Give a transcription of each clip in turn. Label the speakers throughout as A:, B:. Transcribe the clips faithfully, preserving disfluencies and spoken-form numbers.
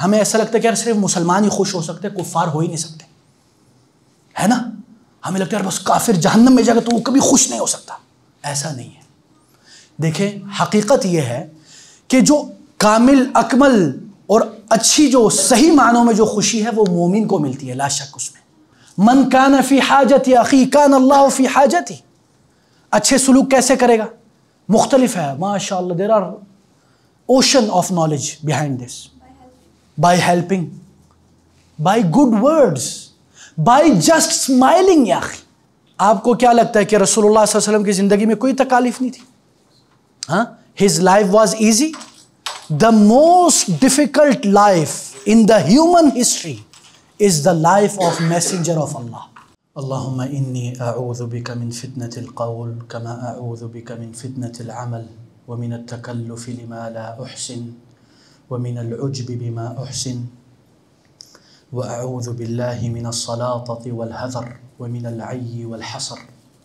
A: ہمیں ایسا لگتا ہے کہ یار صرف مسلمان ہی خوش ہو سکتے ہیں، کفار ہو ہی نہیں سکتے، ہے نا؟ ہمیں لگتا ہے یار بس کافر جہنم میں جائے گا تو وہ کبھی خوش نہیں ہو سکتا. ایسا نہیں ہے. دیکھیں حقیقت یہ ہے کہ جو کامل اکمل اور اچھی جو صحیح معنوں میں جو خوشی ہے وہ مومن کو ملتی ہے، لا شک اس میں. من کان فی حاجت اخی کان اللہ فی حاجتی. اچھے سلوک کیسے کرے گا؟ مختلف ہے ماشاء اللہ. There are ocean of knowledge behind this. By helping, by good words, by just smiling. یا اخی آپ کو کیا لگتا ہے کہ رسول اللہ صلی اللہ علیہ وسلم کی زندگی میں کوئی تکالیف نہیں تھی؟ ہاں، his life was easy. The most difficult life in the human history is the life of messenger of Allah. اللهم إني أعوذ بك من فتنة القول كما أعوذ بك من فتنة العمل ومن التكلف لما لا أحسن ومن العجب بما أحسن وأعوذ بالله من السلاطة والهذر ومن العي والحسر.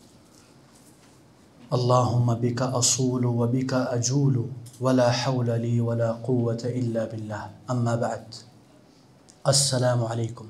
A: اللهم بك أصول وبك أجول ولا حول لي ولا قوة إلا بالله. أما بعد، السلام علیکم.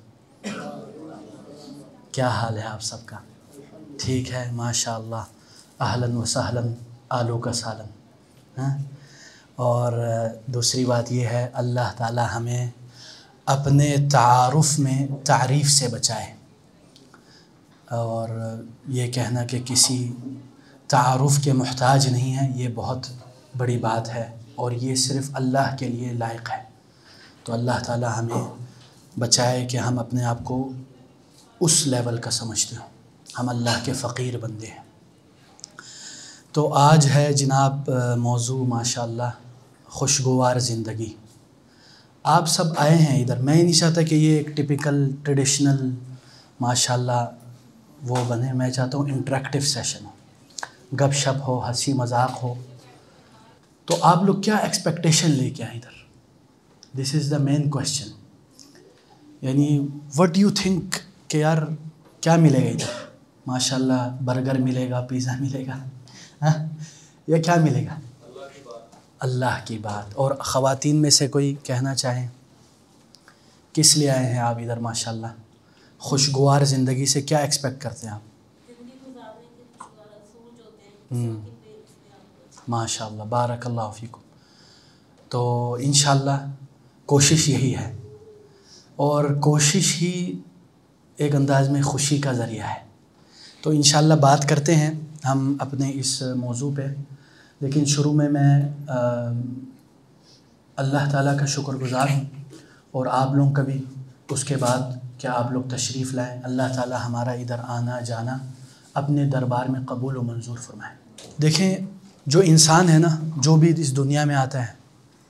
A: کیا حال ہے آپ سب کا؟ ٹھیک ہے ماشاء اللہ. اہلاً و سہلاً، آلو کا سالن. ہاں، اور دوسری بات یہ ہے اللہ تعالی ہمیں اپنے تعارف میں تعریف سے بچائے. اور یہ کہنا کہ کسی تعارف کے محتاج نہیں ہے یہ بہت بڑی بات ہے، اور یہ صرف اللہ کے لیے لائق ہے. تو اللہ تعالی ہمیں بچائے کہ ہم اپنے آپ کو اس لیول کا سمجھتے ہوں. ہم اللہ کے فقیر بندے ہیں. تو آج ہے جناب موضوع ماشاء اللہ خوشگوار زندگی. آپ سب آئے ہیں ادھر، میں نہیں چاہتا کہ یہ ایک ٹپیکل ٹریڈیشنل ماشاء اللہ وہ بنے. میں چاہتا ہوں انٹریکٹیو سیشن ہو، گپ شپ ہو، ہنسی مذاق ہو. تو آپ لوگ کیا ایکسپیکٹیشن لے کے آئیں ادھر؟ This is the main question. یعنی وٹ یو تھنک کہ یار کیا ملے گا ادھر؟ ماشاء اللہ برگر ملے گا، پیزا ملے گا، ہاں، یا کیا ملے گا؟ اللہ کی بات. اور خواتین میں سے کوئی کہنا چاہیں کس لیے آئے ہیں آپ ادھر؟ ماشاء اللہ خوشگوار زندگی سے کیا ایکسپیکٹ کرتے ہیں آپ؟ ماشاء اللہ بارک اللہ فیکم. تو انشاءاللہ کوشش یہی ہے، اور کوشش ہی ایک انداز میں خوشی کا ذریعہ ہے. تو انشاءاللہ بات کرتے ہیں ہم اپنے اس موضوع پہ. لیکن شروع میں میں اللہ تعالیٰ کا شکر گزار ہوں، اور آپ لوگوں کا بھی. اس کے بعد کیا آپ لوگ تشریف لائیں. اللہ تعالیٰ ہمارا ادھر آنا جانا اپنے دربار میں قبول و منظور فرمائیں. دیکھیں جو انسان ہے نا، جو بھی اس دنیا میں آتا ہے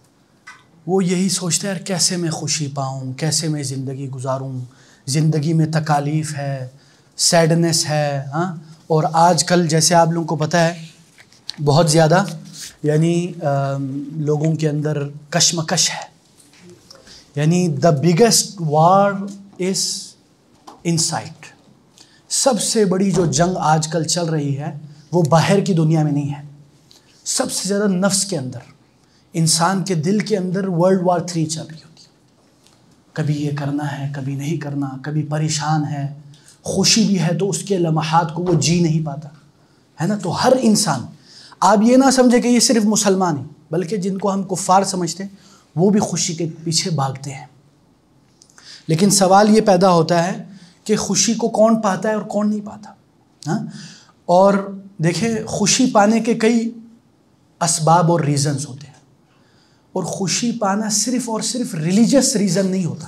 A: وہ یہی سوچتا ہے کیسے میں خوشی پاؤں، کیسے میں زندگی گزاروں. زندگی میں تکالیف ہے، سیڈنس ہے. ہاں، اور آج کل جیسے آپ لوگوں کو پتہ ہے بہت زیادہ یعنی لوگوں کے اندر کشمکش ہے. یعنی the biggest war is insight. سب سے بڑی جو جنگ آج کل چل رہی ہے وہ باہر کی دنیا میں نہیں ہے. سب سے زیادہ نفس کے اندر، انسان کے دل کے اندر ورلڈ وار تھری چل رہی ہوتی ہے. کبھی یہ کرنا ہے، کبھی نہیں کرنا، کبھی پریشان ہے. خوشی بھی ہے تو اس کے لمحات کو وہ جی نہیں پاتا ہے نا. تو ہر انسان، آپ یہ نہ سمجھے کہ یہ صرف مسلمان ہیں، بلکہ جن کو ہم کفار سمجھتے ہیں وہ بھی خوشی کے پیچھے بھاگتے ہیں. لیکن سوال یہ پیدا ہوتا ہے کہ خوشی کو کون پاتا ہے اور کون نہیں پاتا. ہاں، اور دیکھیں خوشی پانے کے کئی اسباب اور ریزنز ہوتے ہیں، اور خوشی پانا صرف اور صرف ریلیجس ریزن نہیں ہوتا.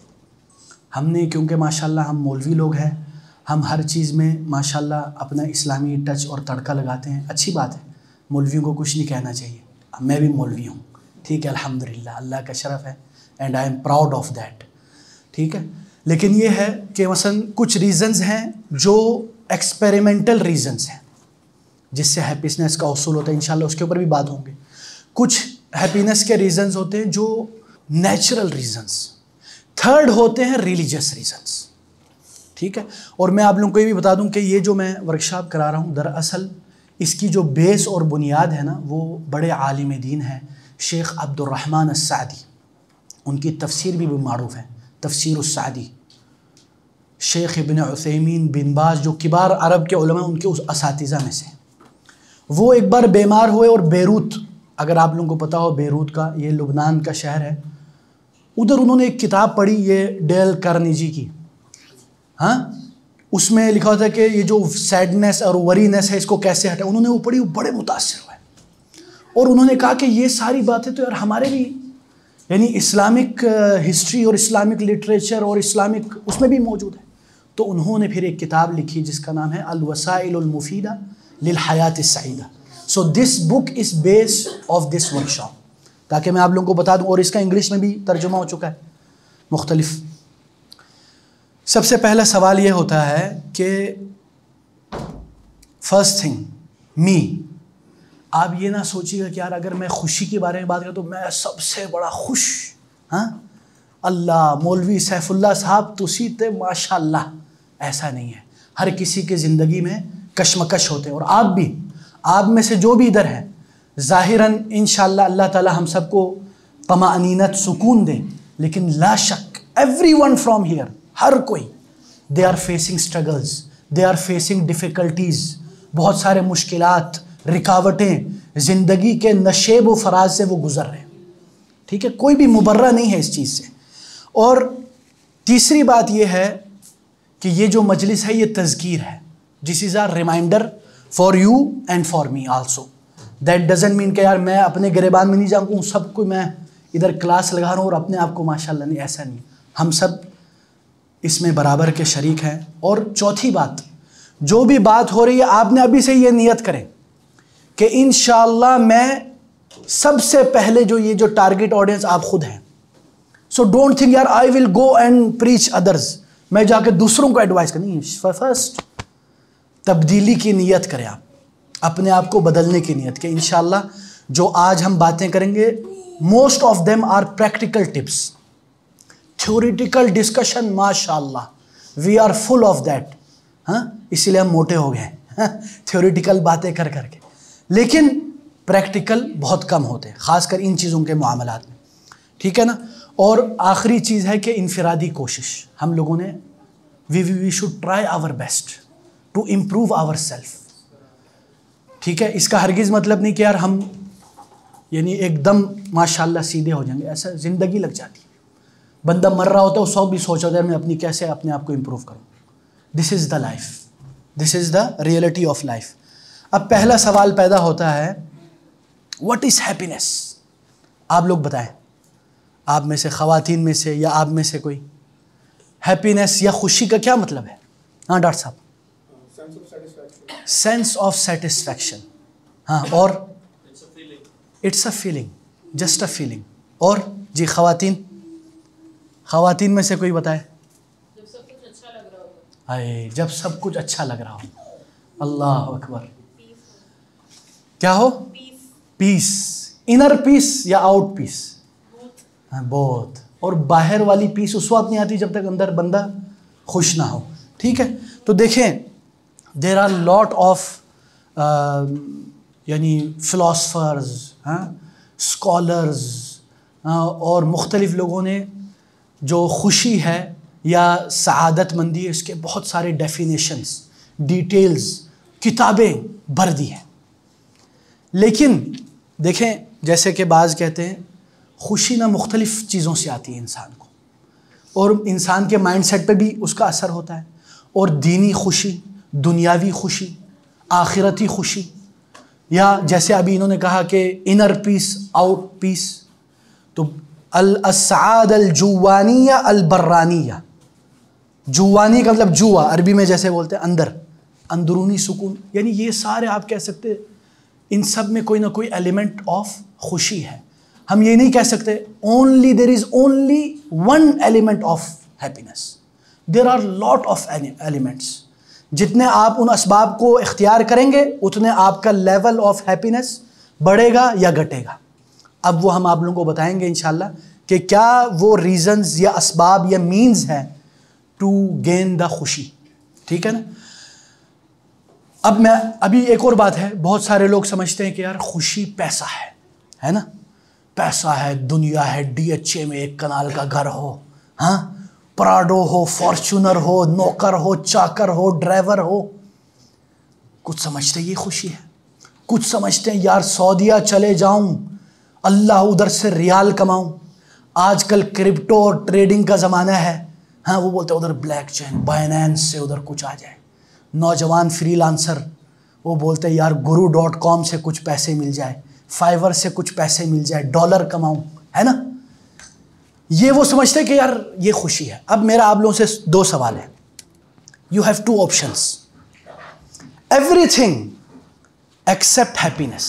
A: ہم نے کیونکہ ماشاءاللہ ہم مولوی لوگ ہیں، ہم ہر چیز میں ماشاءاللہ اپنا اسلامی ٹچ اور تڑکا لگاتے ہیں. اچھی بات ہے، مولویوں کو کچھ نہیں کہنا چاہیے. میں بھی مولوی ہوں، ٹھیک ہے، الحمدللہ اللہ کا شرف ہے، and I am proud of that. ٹھیک ہے، لیکن یہ ہے کہ مثلا کچھ ریزنز ہیں جو ایکسپیریمنٹل ریزنز ہیں، جس سے ہیپینس کا حصول ہوتا ہے. انشاءاللہ اس کے اوپر بھی بات ہوں گے. کچھ ہیپینس کے ریزنز ہوتے ہیں جو نیچرل ریزنز. تھرڈ ہوتے ہیں ریلیجس ریزنز. ٹھیک ہے، اور میں آپ لوگوں کو یہ بھی بتا دوں کہ یہ جو میں ورکشاپ کرا رہا ہوں دراصل اس کی جو بیس اور بنیاد ہے نا وہ بڑے عالم دین ہیں، شیخ عبد الرحمن السعدی. ان کی تفسیر بھی معروف ہے، تفسیر السعدی، شیخ ابن عثیمین بن باز جو کبار عرب کے علماء ان کے اس اساتذہ میں سے، وہ ایک بار بیمار ہوئے اور بیروت، اگر آپ لوگوں کو پتہ ہو بیروت کا، یہ لبنان کا شہر ہے، ادھر انہوں نے ایک کتاب پڑھی یہ ڈیل کارنیجی کی، ہاں اس میں لکھا ہوتا ہے کہ یہ جو سیڈنس اور ورینس ہے اس کو کیسے ہٹائے، انہوں نے وہ پڑھی، وہ بڑے متاثر ہوئے اور انہوں نے کہا کہ یہ ساری باتیں تو یار ہمارے بھی یعنی اسلامک ہسٹری اور اسلامک لٹریچر اور اسلامک اس میں بھی موجود ہے. تو انہوں نے پھر ایک کتاب لکھی جس کا نام ہے الوسائل المفیدہ للحیات السعیدہ. So this book is base of this workshop, تاکہ میں آپ لوگوں کو بتا دوں، اور اس کا انگلش میں بھی ترجمہ ہو چکا ہے مختلف. سب سے پہلا سوال یہ ہوتا ہے کہ فرسٹ تھنگ می، آپ یہ نہ سوچیے گا کہ یار اگر میں خوشی کے بارے میں بات کروں تو میں سب سے بڑا خوش، ہاں اللہ مولوی سیف اللہ صاحب تسی تے ماشاء اللہ. ایسا نہیں ہے، ہر کسی کے زندگی میں کشمکش ہوتے ہیں، اور آپ بھی، آپ میں سے جو بھی ادھر ہیں ظاہراً انشاءاللہ اللہ تعالی ہم سب کو طمأنینت سکون دے، لیکن لا شک ایوری ون فرام ہیئر، ہر کوئی they are facing struggles, they are facing difficulties, بہت سارے مشکلات، رکاوٹیں، زندگی کے نشیب و فراز سے وہ گزر رہے ہیں. ٹھیک ہے، کوئی بھی مبرہ نہیں ہے اس چیز سے. اور تیسری بات یہ ہے کہ یہ جو مجلس ہے یہ تذکیر ہے. This is a reminder for you and for me also. That doesn't mean کہ یار میں اپنے گریبان میں نہیں جاؤں سب کو میں ادھر کلاس لگا رہا ہوں اور اپنے آپ کو ماشاء اللہ نہیں، ایسا نہیں. ہم سب اس میں برابر کے شریک ہیں. اور چوتھی بات، جو بھی بات ہو رہی ہے آپ نے ابھی سے یہ نیت کریں کہ انشاءاللہ میں سب سے پہلے جو یہ جو ٹارگٹ آڈینس آپ خود ہیں. سو ڈونٹ تھنک یار I will go and preach others, میں جا کے دوسروں کو ایڈوائز کرنی. فرسٹ تبدیلی کی نیت کریں، آپ اپنے آپ کو بدلنے کی نیت کہ انشاءاللہ جو آج ہم باتیں کریں گے most of them are practical tips. Theoretical discussion ماشاءاللہ we are full of that, ہاں اسی لیے ہم موٹے ہو گئے تھیوریٹیکل باتیں کر کر کے، لیکن پریکٹیکل بہت کم ہوتے ہیں خاص کر ان چیزوں کے معاملات میں. ٹھیک ہے نا. اور آخری چیز ہے کہ انفرادی کوشش ہم لوگوں نے we we should try our best to improve our self. ٹھیک ہے، اس کا ہرگز مطلب نہیں کہ یار ہم یعنی ایک دم ماشاءاللہ سیدھے ہو جائیں گے، ایسا زندگی لگ جاتی ہے. بندہ مر رہا ہوتا ہے وہ سو بھی سوچ ہوتا ہے میں اپنی کیسے اپنے آپ کو امپروو کروں. This is the life, this is the reality of life. اب پہلا سوال پیدا ہوتا ہے واٹ از ہیپینس. آپ لوگ بتائیں، آپ میں سے خواتین میں سے یا آپ میں سے کوئی، ہیپینس یا خوشی کا کیا مطلب ہے؟ ہاں ڈاکٹر صاحب. Sense of satisfaction. ہاں اور it's a feeling, just a feeling. اور جی خواتین، خواتین میں سے کوئی بتائے.
B: جب سب کچھ اچھا لگ رہا ہو.
A: ہائے جب سب کچھ اچھا لگ رہا ہو. اللہ اکبر. کیا ہو؟ پیس. انر پیس یا آؤٹ پیس؟ ہاں بہت. اور باہر والی پیس اس وقت نہیں آتی جب تک اندر بندہ خوش نہ ہو. ٹھیک ہے، تو دیکھیں دیر آر لاٹ آف یعنی فلاسفرز، ہاں اسکالرز، اور مختلف لوگوں نے جو خوشی ہے یا سعادت مندی ہے اس کے بہت سارے ڈیفینیشنز، ڈیٹیلز، کتابیں بھر دی ہیں. لیکن دیکھیں جیسے کہ بعض کہتے ہیں خوشی نہ مختلف چیزوں سے آتی ہے انسان کو، اور انسان کے مائنڈ سیٹ پہ بھی اس کا اثر ہوتا ہے. اور دینی خوشی، دنیاوی خوشی، آخرتی خوشی، یا جیسے ابھی انہوں نے کہا کہ انر پیس، آؤٹ پیس. تو السعادہ الجوانیہ البرانیہ. جوانی کا مطلب جوا عربی میں جیسے بولتے ہیں اندر، اندرونی سکون. یعنی یہ سارے آپ کہہ سکتے ان سب میں کوئی نہ کوئی ایلیمنٹ آف خوشی ہے. ہم یہ نہیں کہہ سکتے only there is only one element of happiness. There are lot of elements. جتنے آپ ان اسباب کو اختیار کریں گے اتنے آپ کا لیول آف ہیپینس بڑھے گا یا گھٹے گا. اب وہ ہم آپ لوگوں کو بتائیں گے انشاءاللہ کہ کیا وہ ریزنز یا اسباب یا مینز ہیں ٹو گین دا خوشی. ٹھیک ہے نا. اب میں ابھی ایک اور بات ہے، بہت سارے لوگ سمجھتے ہیں کہ یار خوشی پیسہ ہے ہے نا، پیسہ ہے, دنیا ہے, ڈی ایچ اے میں ایک کنال کا گھر ہو, ہاں, پراڈو ہو, فارچونر ہو, نوکر ہو, چاکر ہو, ڈرائیور ہو. کچھ سمجھتے یہ خوشی ہے؟ کچھ سمجھتے ہیں یار سعودیہ چلے جاؤں, اللہ ادھر سے ریال کماؤں. آج کل کرپٹو اور ٹریڈنگ کا زمانہ ہے, ہاں, وہ بولتے ہیں ادھر بلیک چین بائنینس سے ادھر کچھ آ جائے. نوجوان فری لانسر وہ بولتے ہیں یار گرو ڈاٹ کام سے کچھ پیسے مل جائے, فائیور سے کچھ پیسے مل جائے, ڈالر کماؤں, ہے نا. یہ وہ سمجھتے ہیں کہ یار یہ خوشی ہے. اب میرا آپ لوگوں سے دو سوال ہے. You have two options, everything except happiness,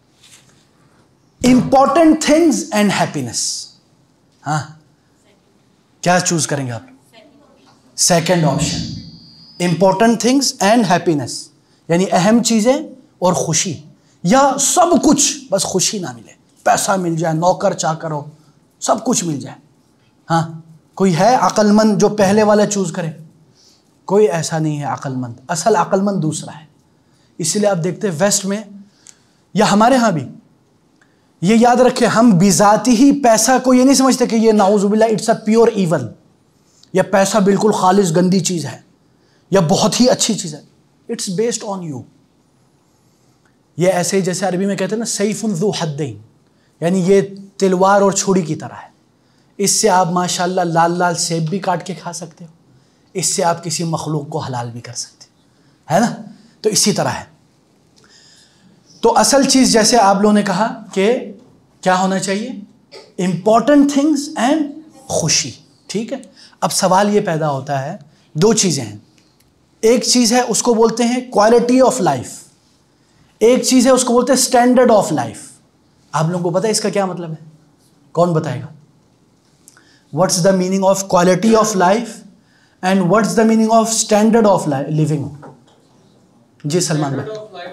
A: important things and happiness. ہاں, کیا چوز کریں گے آپ؟ Second option, important things and happiness, یعنی اہم چیزیں اور خوشی, یا سب کچھ بس خوشی نہ ملے, پیسہ مل جائے, نوکر چاکر ہو, سب کچھ مل جائے. ہاں, کوئی ہے عقل مند جو پہلے والا چوز کرے؟ کوئی ایسا نہیں ہے عقل مند. اصل عقل مند دوسرا ہے. اس لیے آپ دیکھتے ہیں ویسٹ میں یا ہمارے ہاں بھی, یہ یاد رکھیں, ہم بذاتی ہی پیسہ کو یہ نہیں سمجھتے کہ یہ نعوذ باللہ اٹس اے پیور ایول, یا پیسہ بالکل خالص گندی چیز ہے یا بہت ہی اچھی چیز ہے. It's based on you. یہ ایسے ہی جیسے عربی میں کہتے ہیں نا سیف ذو حدین, یعنی یہ تلوار اور چھری کی طرح ہے. اس سے آپ ماشاءاللہ لال لال سیب بھی کاٹ کے کھا سکتے ہو, اس سے آپ کسی مخلوق کو حلال بھی کر سکتے ہو, ہے نا. تو اسی طرح ہے. تو اصل چیز جیسے آپ لوگوں نے کہا کہ کیا ہونا چاہیے, امپورٹنٹ تھنگز اینڈ خوشی. ٹھیک ہے, اب سوال یہ پیدا ہوتا ہے, دو چیزیں ہیں. ایک چیز ہے اس کو بولتے ہیں کوالٹی آف لائف, ایک چیز ہے اس کو بولتے ہیں اسٹینڈرڈ آف لائف. آپ لوگوں کو پتہ ہے اس کا کیا مطلب ہے؟ کون بتائے گا؟ What's the meaning of quality of life and what's the meaning of standard of living? جی سلمان بھائی.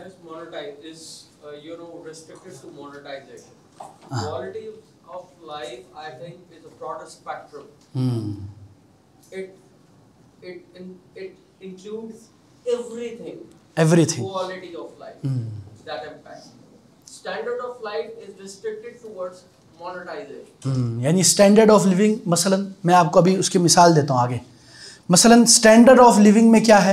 C: Quality of life, I think, is a broader spectrum.
A: Hmm.
C: It it in, it includes everything.
A: Everything.
C: Quality of life.
A: Hmm.
C: That impact. Standard of life is restricted towards monetization.
A: Hmm. یعنی standard of living, مثلاً میں آپ کو ابھی اس کی مثال دیتا ہوں آگے. مثلاً اسٹینڈرڈ آف لیونگ میں کیا ہے؟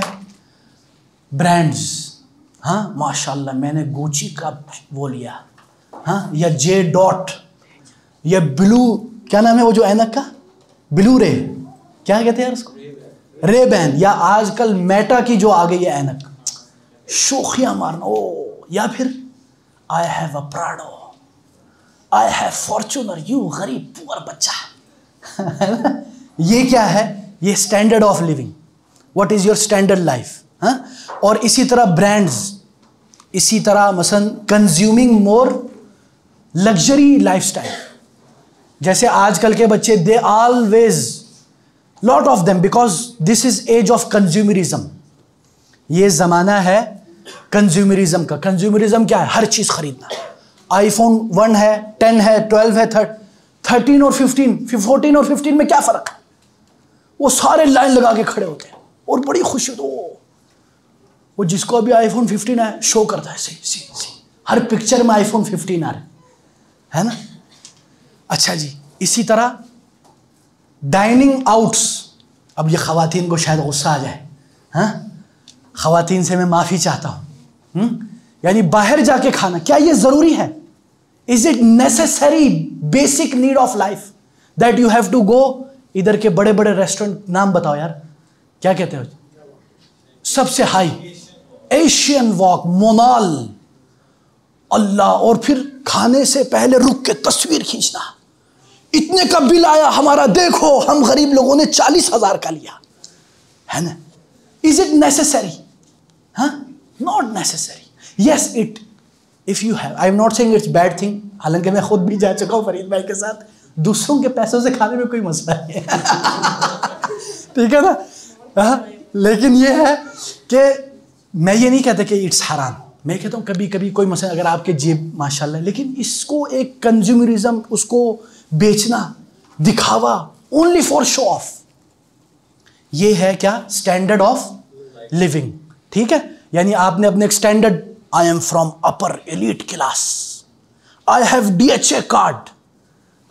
A: برانڈز. ہاں ماشاء اللہ میں نے گوچی کا وہ لیا, ہاں, یا جے ڈاٹ, یا بلو, کیا نام ہے وہ جو اینک کا, بلو رے, کیا کہتے ہیں یار اس کو, رے بین, یا آج کل میٹا کی جو آ گئی ہے اینک, شوخیاں مارنا. او, یا پھر I have a Prado, I have Fortuner, you غریب پور بچہ. یہ کیا ہے؟ یہ standard of living. What is your standard life. ہاں, اور اسی طرح برانڈز, اسی طرح مثلاً consuming more luxury lifestyle. جیسے آج کل کے بچے they always lot of them, because this is age of consumerism. یہ زمانہ ہے کنزیومرزم کا. کنزیومرزم کیا ہے؟ ہر چیز خریدنا. آئی فون ون ہے, ٹین ہے, ٹویلو ہے, تھرٹین اور ففٹین, فورٹین اور ففٹین میں کیا فرق ہے؟ وہ سارے لائن لگا کے کھڑے ہوتے ہیں اور بڑی خوشی ہوتی ہے. وہ جس کو ابھی آئی فون ففٹین ہے شو کرتا ہے, سی سی سی ہر پکچر میں آئی فون ففٹین آ رہا ہے نا. اچھا جی, اسی طرح ڈائننگ آؤٹس. اب یہ خواتین کو شاید غصہ آ جائے, ہاں, خواتین سے میں معافی چاہتا ہوں. یعنی باہر جا کے کھانا, کیا یہ ضروری ہے؟ Is it necessary basic need of life that you have to go ادھر کے بڑے بڑے ریسٹورینٹ؟ نام بتاؤ یار, کیا کہتے ہو؟ سب سے ہائی ایشین واک, مونال, اللہ, اور پھر کھانے سے پہلے رک کے تصویر کھینچنا. اتنے کا بل آیا ہمارا, دیکھو ہم غریب لوگوں نے چالیس ہزار کا لیا, ہے نا. Is it necessary? ہاں, not necessary. Yes it if you have, I am not saying it's bad thing, حالانکہ میں خود بھی جا چکا ہوں فرید بھائی کے ساتھ. دوسروں کے پیسوں سے کھانے میں کوئی مسئلہ نہیں ہے, ٹھیک ہے نا. لیکن یہ ہے کہ میں یہ نہیں کہتا کہ اٹس حرام. میں کہتا ہوں کبھی کبھی کوئی مسئلہ اگر آپ کے جیب ماشاء اللہ, لیکن اس کو ایک کنزیومرزم, اس کو بیچنا, دکھاوا, اونلی فار شو آف, یہ ہے کیا؟ Standard of living. ٹھیک ہے, یعنی آپ نے اپنے ایک standard, I am from upper elite class, I have D H A card,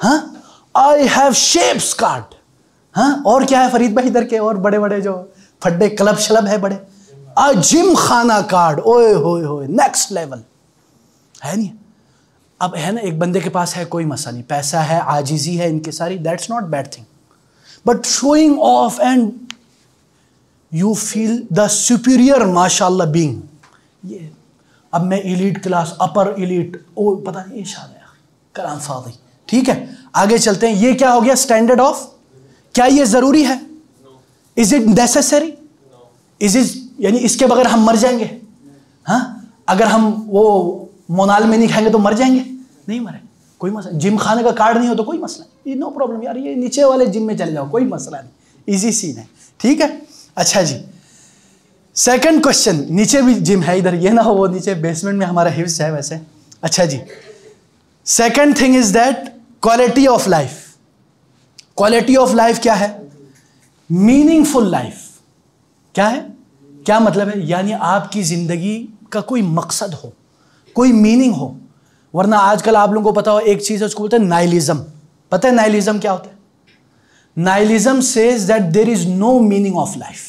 A: ہاں آئی ہیو شیپس کارڈ. ہاں اور کیا ہے فرید بھائی ادھر کے اور بڑے بڑے جو پھڈے کلب شلب ہے بڑے, جم خانہ کارڈ, اوئے ہوئے ہوئے نیکسٹ لیول ہے نہیں. اب ہے نا ایک بندے کے پاس ہے کوئی مسئلہ نہیں, پیسہ ہے, عاجزی ہے, انکساری, that's not bad thing, but showing off and you feel the superior ماشاء اللہ بینگ. یہ اب میں ایلیٹ کلاس, اپر ایلیٹ, او پتہ نہیں یہ شاد ہے کلام فاضی. ٹھیک ہے آگے چلتے ہیں. یہ کیا ہو گیا اسٹینڈرڈ آف, کیا یہ ضروری ہے؟ Is it necessary? Is it یعنی اس کے بغیر ہم مر جائیں گے؟ ہاں اگر ہم وہ مونال میں نہیں کھائیں گے تو مر جائیں گے؟ نہیں مرے, کوئی مسئلہ. جم خانے کا کارڈ نہیں ہو تو کوئی مسئلہ نہیں, نو پرابلم یار, یہ نیچے والے جم میں چلے جاؤ, کوئی مسئلہ نہیں, ایزی سین ہے. ٹھیک ہے اچھا جی سیکنڈ کوشچن, نیچے بھی جم ہے ادھر, یہ نہ ہو وہ نیچے بیسمنٹ میں ہمارا حفظ ہے ویسے. اچھا جی second thing is that quality of life. Quality of life کیا ہے؟ Meaningful life. کیا ہے, کیا مطلب ہے؟ یعنی آپ کی زندگی کا کوئی مقصد ہو, کوئی میننگ ہو. ورنہ آج کل آپ لوگوں کو پتا ہو ایک چیز ہے اس کو بولتے ہیں نائلزم. پتہ ہے نائلزم کیا ہوتا ہے؟ Nihilism says that there is no meaning of life.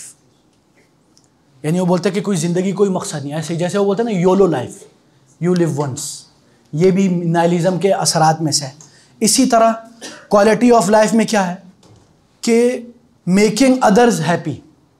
A: یعنی وہ بولتے ہیں کہ کوئی زندگی کوئی مقصد نہیں. ایسے جیسے وہ بولتے ہیں نا YOLO life, you live once, یہ بھی نائلزم کے اثرات میں سے ہے. اسی طرح کوالٹی آف لائف میں کیا ہے کہ میکنگ ادرز ہیپی.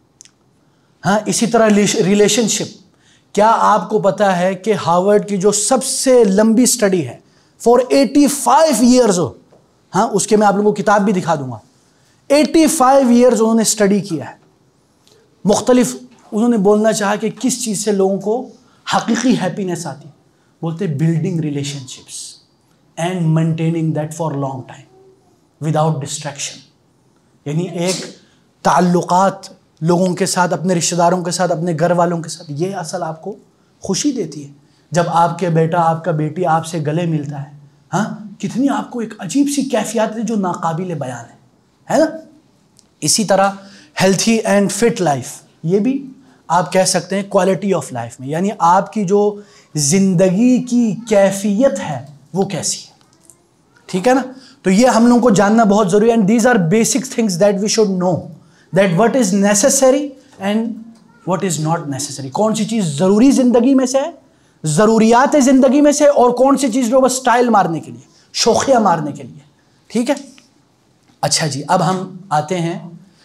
A: ہاں اسی طرح ریلیشن شپ. کیا آپ کو پتا ہے کہ ہارورڈ کی جو سب سے لمبی اسٹڈی ہے فار ایٹی فائیو ایئرز, ہاں اس کے میں آپ لوگوں کو کتاب بھی دکھا دوں گا, ایٹی فائیو ایئرز انہوں نے اسٹڈی کیا ہے. مختلف انہوں نے بولنا چاہا کہ کس چیز سے لوگوں کو حقیقی ہیپینس آتی. بولتے building relationships and maintaining that for long time without distraction. یعنی ایک تعلقات لوگوں کے ساتھ, اپنے رشتہ داروں کے ساتھ, اپنے گھر والوں کے ساتھ, یہ اصل آپ کو خوشی دیتی ہے. جب آپ کے بیٹا آپ کا بیٹی آپ سے گلے ملتا ہے, ہاں کتنی آپ کو ایک عجیب سی کیفیت ہے جو ناقابل بیان ہے, ہے نا. اسی طرح ہیلتھی اینڈ فٹ لائف, یہ بھی آپ کہہ سکتے ہیں کوالٹی آف لائف میں. یعنی آپ کی جو زندگی کی کیفیت ہے وہ کیسی ہے. ٹھیک ہے نا. تو یہ ہم لوگوں کو جاننا بہت ضروری ہے. And these are basic things that we should know, that what is necessary and what is not necessary. کون سی چیز ضروری زندگی میں سے ہے, ضروریات زندگی میں سے, اور کون سی چیز جو بس اسٹائل مارنے کے لیے, شوخیاں مارنے کے لیے. ٹھیک ہے اچھا جی اب ہم آتے ہیں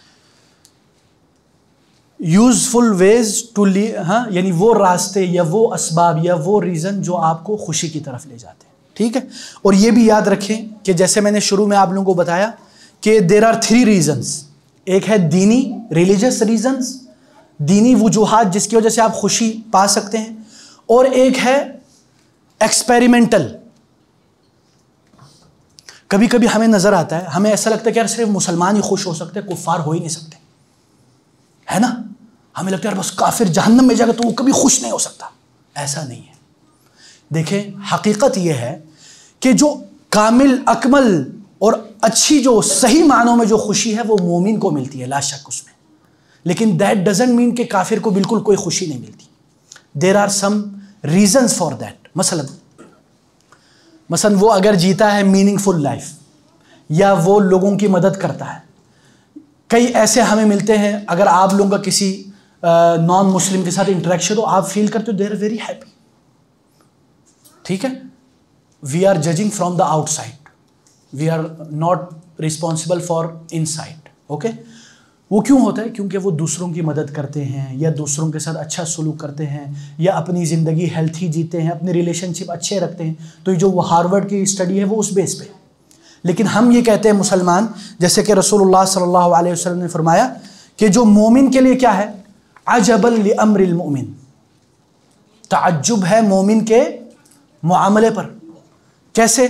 A: یوزفل ویز ٹو لی, ہاں یعنی وہ راستے یا وہ اسباب یا وہ ریزن جو آپ کو خوشی کی طرف لے جاتے ہیں. ٹھیک ہے. اور یہ بھی یاد رکھیں کہ جیسے میں نے شروع میں آپ لوگوں کو بتایا کہ دیر آر تھری ریزنس. ایک ہے دینی ریلیجس ریزنس, دینی وجوہات جس کی وجہ سے آپ خوشی پا سکتے ہیں, اور ایک ہے ایکسپیریمنٹل. کبھی کبھی ہمیں نظر آتا ہے, ہمیں ایسا لگتا ہے کہ یار صرف مسلمان ہی خوش ہو سکتے, کفار ہو ہی نہیں سکتے, ہے نا. ہمیں لگتا ہے یار بس کافر جہنم میں جائے گا تو وہ کبھی خوش نہیں ہو سکتا. ایسا نہیں ہے. دیکھیں حقیقت یہ ہے کہ جو کامل اکمل اور اچھی جو صحیح معنوں میں جو خوشی ہے وہ مومن کو ملتی ہے, لا شک اس میں. لیکن دیٹ ڈزنٹ مین کہ کافر کو بالکل کوئی خوشی نہیں ملتی. There are some reasons for that. مثلا مثلا وہ اگر جیتا ہے میننگ فل لائف, یا وہ لوگوں کی مدد کرتا ہے. کئی ایسے ہمیں ملتے ہیں, اگر آپ لوگوں کا کسی نان مسلم کے ساتھ انٹریکشن ہو, آپ فیل کرتے ہو دے آر ویری ہیپی. ٹھیک ہے. We are judging from the outside, we are not responsible for inside. Okay. وہ کیوں ہوتا ہے؟ کیونکہ وہ دوسروں کی مدد کرتے ہیں, یا دوسروں کے ساتھ اچھا سلوک کرتے ہیں, یا اپنی زندگی ہیلتھی جیتے ہیں, اپنے ریلیشن شپ اچھے رکھتے ہیں. تو جو وہ ہارورڈ کی اسٹڈی ہے وہ اس بیس پہ. لیکن ہم یہ کہتے ہیں مسلمان, جیسے کہ رسول اللہ صلی اللہ علیہ وسلم نے فرمایا کہ جو مومن کے لیے کیا ہے, عجبا لامر المؤمن, تعجب ہے مومن کے معاملے پر. کیسے؟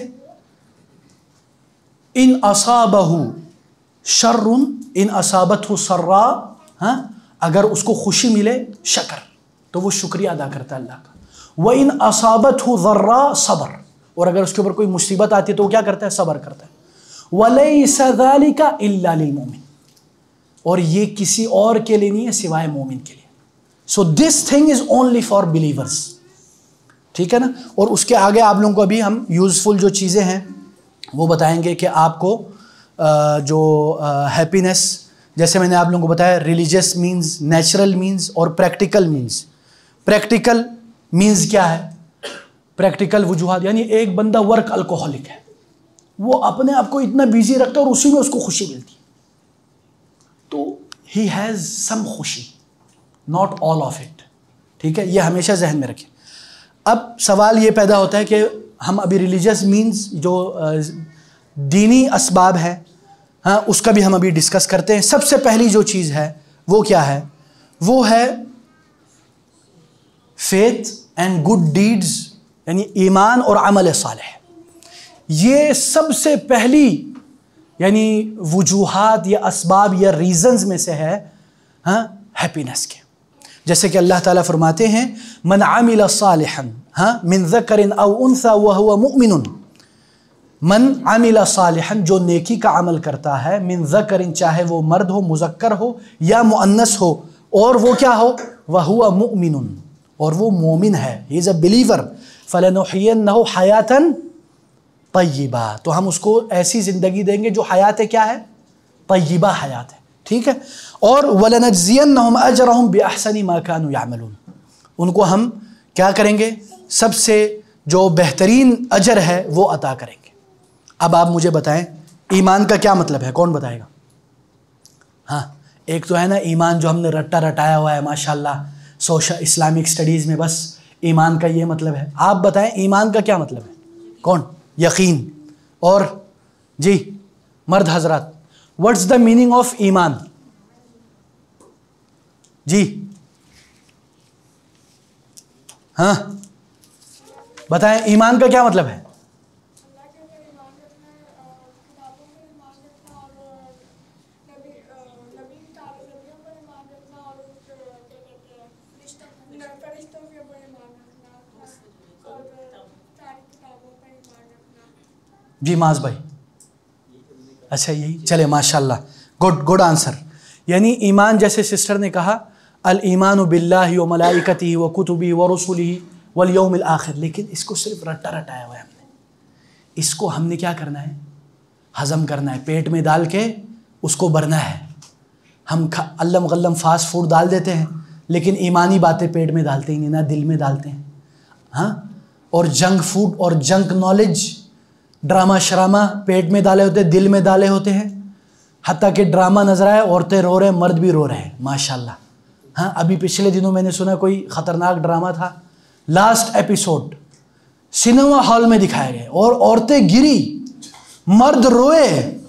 A: ان اصابہ شر ان اصابتہ سرا, ہاں اگر اس کو خوشی ملے شکر تو وہ شکریہ ادا کرتا ہے اللہ کا. وَإِنْ أَصَابَتْهُ ضَرَّا صبر, اور اگر اس کے اوپر کوئی مصیبت آتی ہے تو وہ کیا کرتا ہے؟ صبر کرتا ہے. وَلَيْسَ ذَلِكَ إِلَّا لِلْمُؤْمِنِ, اور یہ کسی اور کے لیے نہیں ہے سوائے مومن کے لیے. So this thing is only for believers. ٹھیک ہے نا. اور اس کے آگے آپ لوگوں کو ابھی ہم یوزفل جو چیزیں ہیں وہ بتائیں گے کہ آپ کو جو ہیپینس، جیسے میں نے آپ لوگوں کو بتایا ریلیجیس مینز، نیچرل مینز اور پریکٹیکل مینز. پریکٹیکل مینز کیا ہے؟ پریکٹیکل وجوہات، یعنی ایک بندہ ورک الکوہولک ہے، وہ اپنے آپ کو اتنا بیزی رکھتا ہے اور اسی میں اس کو خوشی ملتی ہے، تو ہی ہیز سم خوشی، ناٹ آل آف اٹ. ٹھیک ہے، یہ ہمیشہ ذہن میں رکھیں. اب سوال یہ پیدا ہوتا ہے کہ ہم ابھی ریلیجیس مینز جو دینی اسباب ہیں، ہاں اس کا بھی ہم ابھی ڈسکس کرتے ہیں. سب سے پہلی جو چیز ہے وہ کیا ہے؟ وہ ہے فیتھ اینڈ گڈ ڈیڈز، یعنی ایمان اور عمل صالح. یہ سب سے پہلی یعنی وجوہات یا اسباب یا ریزنز میں سے ہے ہاں ہیپینس کے. جیسے کہ اللہ تعالیٰ فرماتے ہیں من عمل صالحا ہاں من ذکر او انثى وهو مؤمن. من عمل صالحا، جو نیکی کا عمل کرتا ہے، من ذکر، چاہے وہ مرد ہو، مذکر ہو یا مؤنث ہو، اور وہ کیا ہو؟ وهو مؤمن، اور وہ مومن ہے، ہی از اے بلیور. فلنحینہ حیاتا طیبہ، تو ہم اس کو ایسی زندگی دیں گے جو حیات کیا ہے؟ طیبہ حیات ہے. ٹھیک ہے. اور وَلَنَجْزِيَنَّهُمْ أَجْرَهُمْ بِأَحْسَنِ مَا كَانُوا يَعْمَلُونَ، ان کو ہم کیا کریں گے؟ سب سے جو بہترین اجر ہے وہ عطا کریں گے. اب آپ مجھے بتائیں ایمان کا کیا مطلب ہے؟ کون بتائے گا؟ ہاں ایک تو ہے نا ایمان جو ہم نے رٹا رٹایا ہوا ہے ماشاءاللہ سوشل اسلامک سٹڈیز میں، بس ایمان کا یہ مطلب ہے. آپ بتائیں ایمان کا کیا مطلب ہے؟ کون؟ یقین. اور جی مرد حضرات، واٹس دا میننگ آف ایمان؟ جی ہاں بتائیں ایمان کا کیا مطلب ہے؟ جی معاذ بھائی، اچھا یہی چلے ماشاءاللہ، گڈ گڈ آنسر. یعنی ایمان جیسے سسٹر نے کہا الایمان باللہ و ملائکتہ و کتبہ و رسلہ والیوم الآخر، لیکن اس کو صرف رٹا رٹایا ہوا ہے ہم نے. اس کو ہم نے کیا کرنا ہے؟ ہضم کرنا ہے، پیٹ میں ڈال کے اس کو بھرنا ہے. ہم علم غلم فاسٹ فوڈ ڈال دیتے ہیں لیکن ایمانی باتیں پیٹ میں ڈالتے ہی نہیں، نہ دل میں ڈالتے ہیں. ہاں اور جنک فوڈ اور جنک نالج، ڈرامہ شرامہ پیٹ میں ڈالے ہوتے ہیں، دل میں ڈالے ہوتے ہیں. حتیٰ کہ ڈرامہ نظر آئے عورتیں رو رہے ہیں، مرد بھی رو رہے ہیں ماشاءاللہ. ہاں ابھی پچھلے دنوں میں نے سنا کوئی خطرناک ڈرامہ تھا، لاسٹ ایپیسوڈ سنیما ہال میں دکھائے گئے اور عورتیں گری، مرد روئے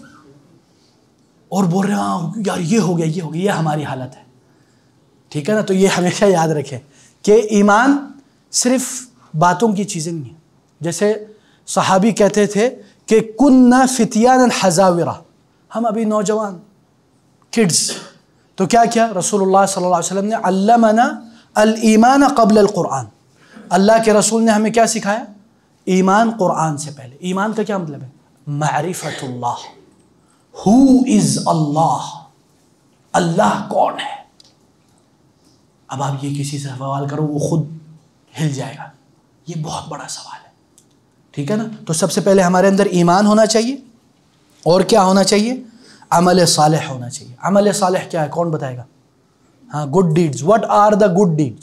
A: اور بول رہے ہیں ہاں یار یہ ہو گیا یہ ہو گیا. یہ ہماری حالت ہے. ٹھیک ہے نا. تو یہ ہمیشہ یاد رکھیں کہ ایمان صرف باتوں کی چیزیں نہیں ہیں. جیسے صحابی کہتے تھے کہ کننا فتیانا حزاورا، ہم ابھی نوجوان کڈز، تو کیا کیا رسول اللہ صلی اللہ علیہ وسلم نے علمنا الایمان قبل القرآن. اللہ کے رسول نے ہمیں کیا سکھایا؟ ایمان قرآن سے پہلے. ایمان کا کیا مطلب ہے؟ معرفت اللہ، ہو از اللہ، اللہ کون ہے. اب آپ یہ کسی سے سوال کرو وہ خود ہل جائے گا. یہ بہت بڑا سوال ہے. ٹھیک ہے نا. تو سب سے پہلے ہمارے اندر ایمان ہونا چاہیے، اور کیا ہونا چاہیے؟ عمل صالح ہونا چاہیے. عمل صالح کیا ہے؟ کون بتائے گا؟ ہاں good deeds. What are the good deeds?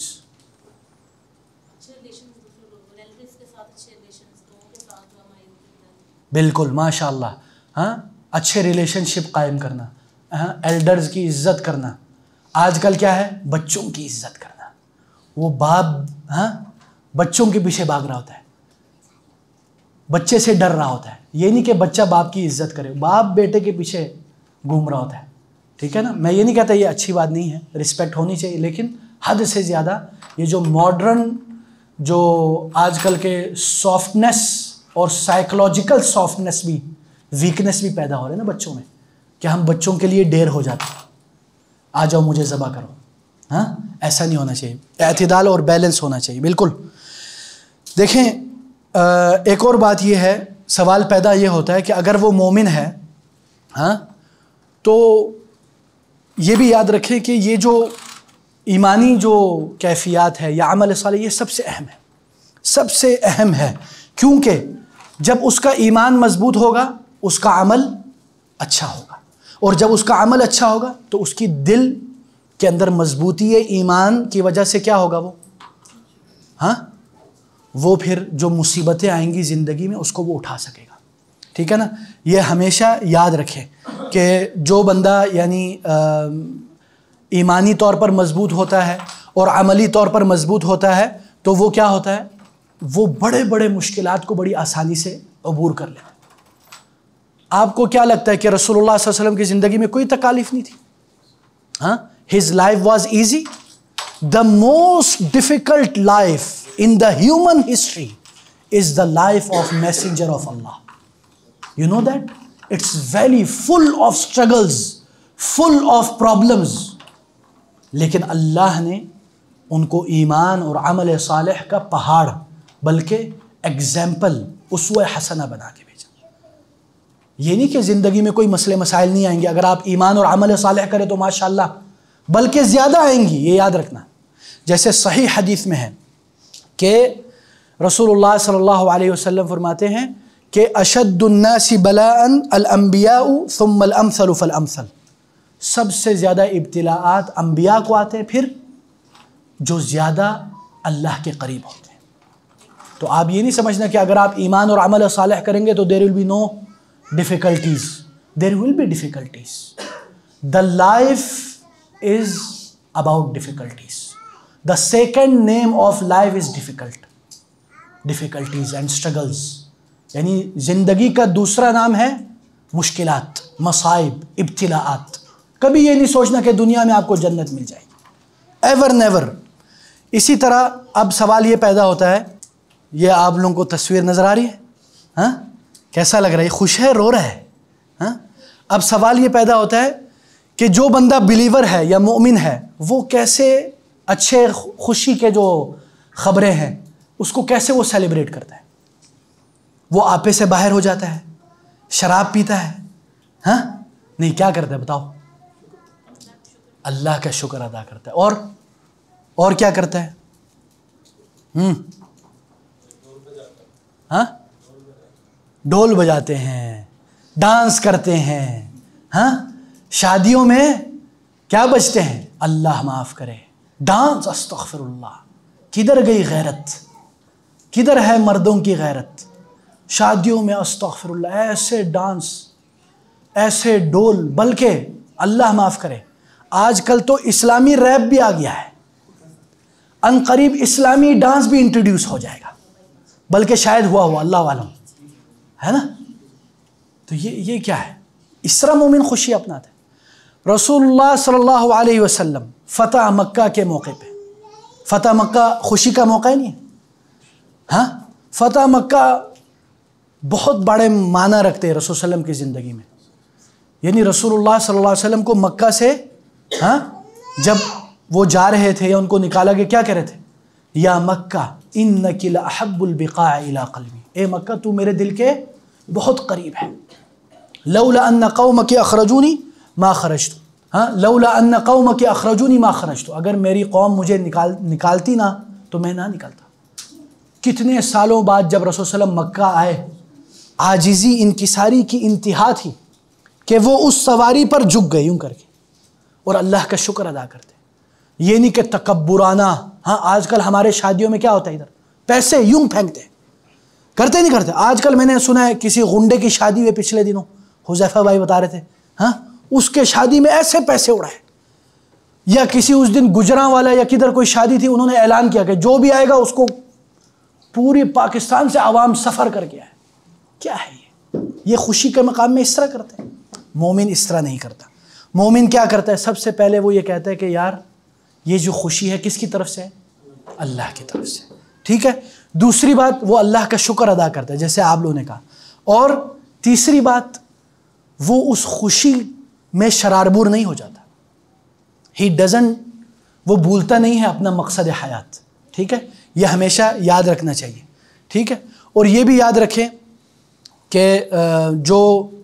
A: بالکل ماشاء اللہ. ہاں اچھے ریلیشن شپ قائم کرنا، ہاں ایلڈرز کی عزت کرنا. آج کل کیا ہے؟ بچوں کی عزت کرنا. وہ باپ ہاں بچوں کے پیچھے بھاگ رہا ہوتا ہے، بچے سے ڈر رہا ہوتا ہے. یہ نہیں کہ بچہ باپ کی عزت کرے، باپ بیٹے کے پیچھے گھوم رہا ہوتا ہے. ٹھیک ہے نا. میں یہ نہیں کہتا یہ اچھی بات نہیں ہے، رسپیکٹ ہونی چاہیے، لیکن حد سے زیادہ یہ جو ماڈرن جو آج کل کے سافٹنس اور سائیکولوجیکل سافٹنس بھی، ویکنس بھی پیدا ہو رہے ہیں نا بچوں میں، کہ ہم بچوں کے لیے ڈیر ہو جاتے ہیں، آ جاؤ مجھے ذبح کرو. ہاں ایسا نہیں ہونا چاہیے. اعتدال اور بیلنس ہونا چاہیے. بالکل. دیکھیں ایک اور بات یہ ہے، سوال پیدا یہ ہوتا ہے کہ اگر وہ مومن ہے ہاں تو یہ بھی یاد رکھیں کہ یہ جو ایمانی جو کیفیات ہے یا عمل صالح، یہ سب سے اہم ہے، سب سے اہم ہے. کیونکہ جب اس کا ایمان مضبوط ہوگا اس کا عمل اچھا ہوگا، اور جب اس کا عمل اچھا ہوگا تو اس کی دل کے اندر مضبوطی ایمان کی وجہ سے کیا ہوگا، وہ ہاں وہ پھر جو مصیبتیں آئیں گی زندگی میں اس کو وہ اٹھا سکے گا. ٹھیک ہے نا. یہ ہمیشہ یاد رکھیں کہ جو بندہ یعنی ایمانی طور پر مضبوط ہوتا ہے اور عملی طور پر مضبوط ہوتا ہے تو وہ کیا ہوتا ہے، وہ بڑے بڑے مشکلات کو بڑی آسانی سے عبور کر لیتا ہے. آپ کو کیا لگتا ہے کہ رسول اللہ صلی اللہ علیہ وسلم کی زندگی میں کوئی تکالیف نہیں تھی؟ ہاں his life was easy. The most difficult life in the human history is the life of messenger of Allah. You know that? It's very full of struggles, full of problems. لیکن اللہ نے ان کو ایمان اور عمل صالح کا پہاڑ بلکہ ایگزامپل اسوہ حسنہ بنا کے بھیجا. یہ نہیں کہ زندگی میں کوئی مسئلے مسائل نہیں آئیں گے، اگر آپ ایمان اور عمل صالح کریں تو ماشاءاللہ بلکہ زیادہ آئیں گی، یہ یاد رکھنا. جیسے صحیح حدیث میں ہے کہ رسول اللہ صلی اللہ علیہ وسلم فرماتے ہیں کہ اشد الناس بلاء الانبیاء ثم الامثل فالامثل. سب سے زیادہ ابتلاءات انبیاء کو آتے ہیں، پھر جو زیادہ اللہ کے قریب ہوتے ہیں. تو آپ یہ نہیں سمجھنا کہ اگر آپ ایمان اور عمل صالح کریں گے تو there will be no difficulties. There will be difficulties. The life is about difficulties. The second name of life is difficult. Difficulties and struggles. یعنی زندگی کا دوسرا نام ہے مشکلات، مصائب، ابتلاءات. کبھی یہ نہیں سوچنا کہ دنیا میں آپ کو جنت مل جائے گی، ایور نیور. اسی طرح اب سوال یہ پیدا ہوتا ہے، یہ آپ لوگوں کو تصویر نظر آ رہی ہے؟ ہاں کیسا لگ رہا ہے؟ خوش ہے، رو رہا ہے؟ ہاں اب سوال یہ پیدا ہوتا ہے کہ جو بندہ بلیور ہے یا مومن ہے وہ کیسے اچھے خوشی کے جو خبریں ہیں اس کو کیسے وہ سیلیبریٹ کرتا ہے؟ وہ آپے سے باہر ہو جاتا ہے، شراب پیتا ہے، ہاں نہیں، کیا کرتا ہے بتاؤ؟ اللہ کا شکر ادا کرتا ہے. اور اور کیا کرتا ہے؟ ہم ہاں ڈھول بجاتے ہیں، ڈانس کرتے ہیں. ہاں شادیوں میں کیا بجتے ہیں؟ اللہ معاف کرے، ڈانس. استغفر اللہ. کدھر گئی غیرت؟ کدھر ہے مردوں کی غیرت؟ شادیوں میں استغفر اللہ، ایسے ڈانس، ایسے ڈول. بلکہ اللہ معاف کرے آج کل تو اسلامی ریپ بھی آ گیا ہے، ان قریب اسلامی ڈانس بھی انٹروڈیوس ہو جائے گا، بلکہ شاید ہوا ہوا اللہ عالم ہے نا. تو یہ یہ کیا ہے؟ اس طرح مومن خوشی اپناتا ہے. رسول اللہ صلی اللہ علیہ وسلم فتح مکہ کے موقع پہ، فتح مکہ خوشی کا موقع نہیں ہے؟ ہاں فتح مکہ بہت بڑے معنی رکھتے ہیں رسول صلی اللہ علیہ وسلم کی زندگی میں. یعنی رسول اللہ صلی اللہ علیہ وسلم کو مکہ سے ہاں جب وہ جا رہے تھے یا ان کو نکالا گیا، کیا کہہ رہے تھے؟ یا مکہ انک لاحب البقاع الی قلبی، اے مکہ تو میرے دل کے بہت قریب ہے. لولا ان قومک اخرجونی ما خرجت، ہاں لولا ان قومک اخرجونی ما خرجت، اگر میری قوم مجھے نکال نکالتی نہ تو میں نہ نکلتا. کتنے سالوں بعد جب رسول صلی اللہ علیہ وسلم مکہ آئے، عاجزی انکساری کی انتہا تھی کہ وہ اس سواری پر جھک گئے یوں کر کے اور اللہ کا شکر ادا کرتے. یہ نہیں کہ تکبرانہ. ہاں آج کل ہمارے شادیوں میں کیا ہوتا ہے، ادھر پیسے یوں پھینکتے ہیں، کرتے نہیں کرتے. آج کل میں نے سنا ہے کسی غنڈے کی شادی ہوئی پچھلے دنوں، حذیفہ بھائی بتا رہے تھے، ہاں اس کے شادی میں ایسے پیسے اڑائے. یا کسی اس دن گجراں والا یا کدھر کوئی شادی تھی، انہوں نے اعلان کیا کہ جو بھی آئے گا اس کو پوری پاکستان سے عوام سفر کر کے آئے. کیا ہے یہ؟ یہ خوشی کے مقام میں اس طرح کرتے ہیں. مومن اس طرح نہیں کرتا. مومن کیا کرتا ہے؟ سب سے پہلے وہ یہ کہتا ہے کہ یار یہ جو خوشی ہے کس کی طرف سے ہے؟ اللہ کی طرف سے. ٹھیک ہے. دوسری بات وہ اللہ کا شکر ادا کرتا ہے جیسے آپ لوگوں نے کہا. اور تیسری بات وہ اس خوشی میں شراربور نہیں ہو جاتا. ہی ڈزنٹ، وہ بھولتا نہیں ہے اپنا مقصد حیات. ٹھیک ہے. یہ ہمیشہ یاد رکھنا چاہیے. ٹھیک ہے. اور یہ بھی یاد رکھیں کہ جو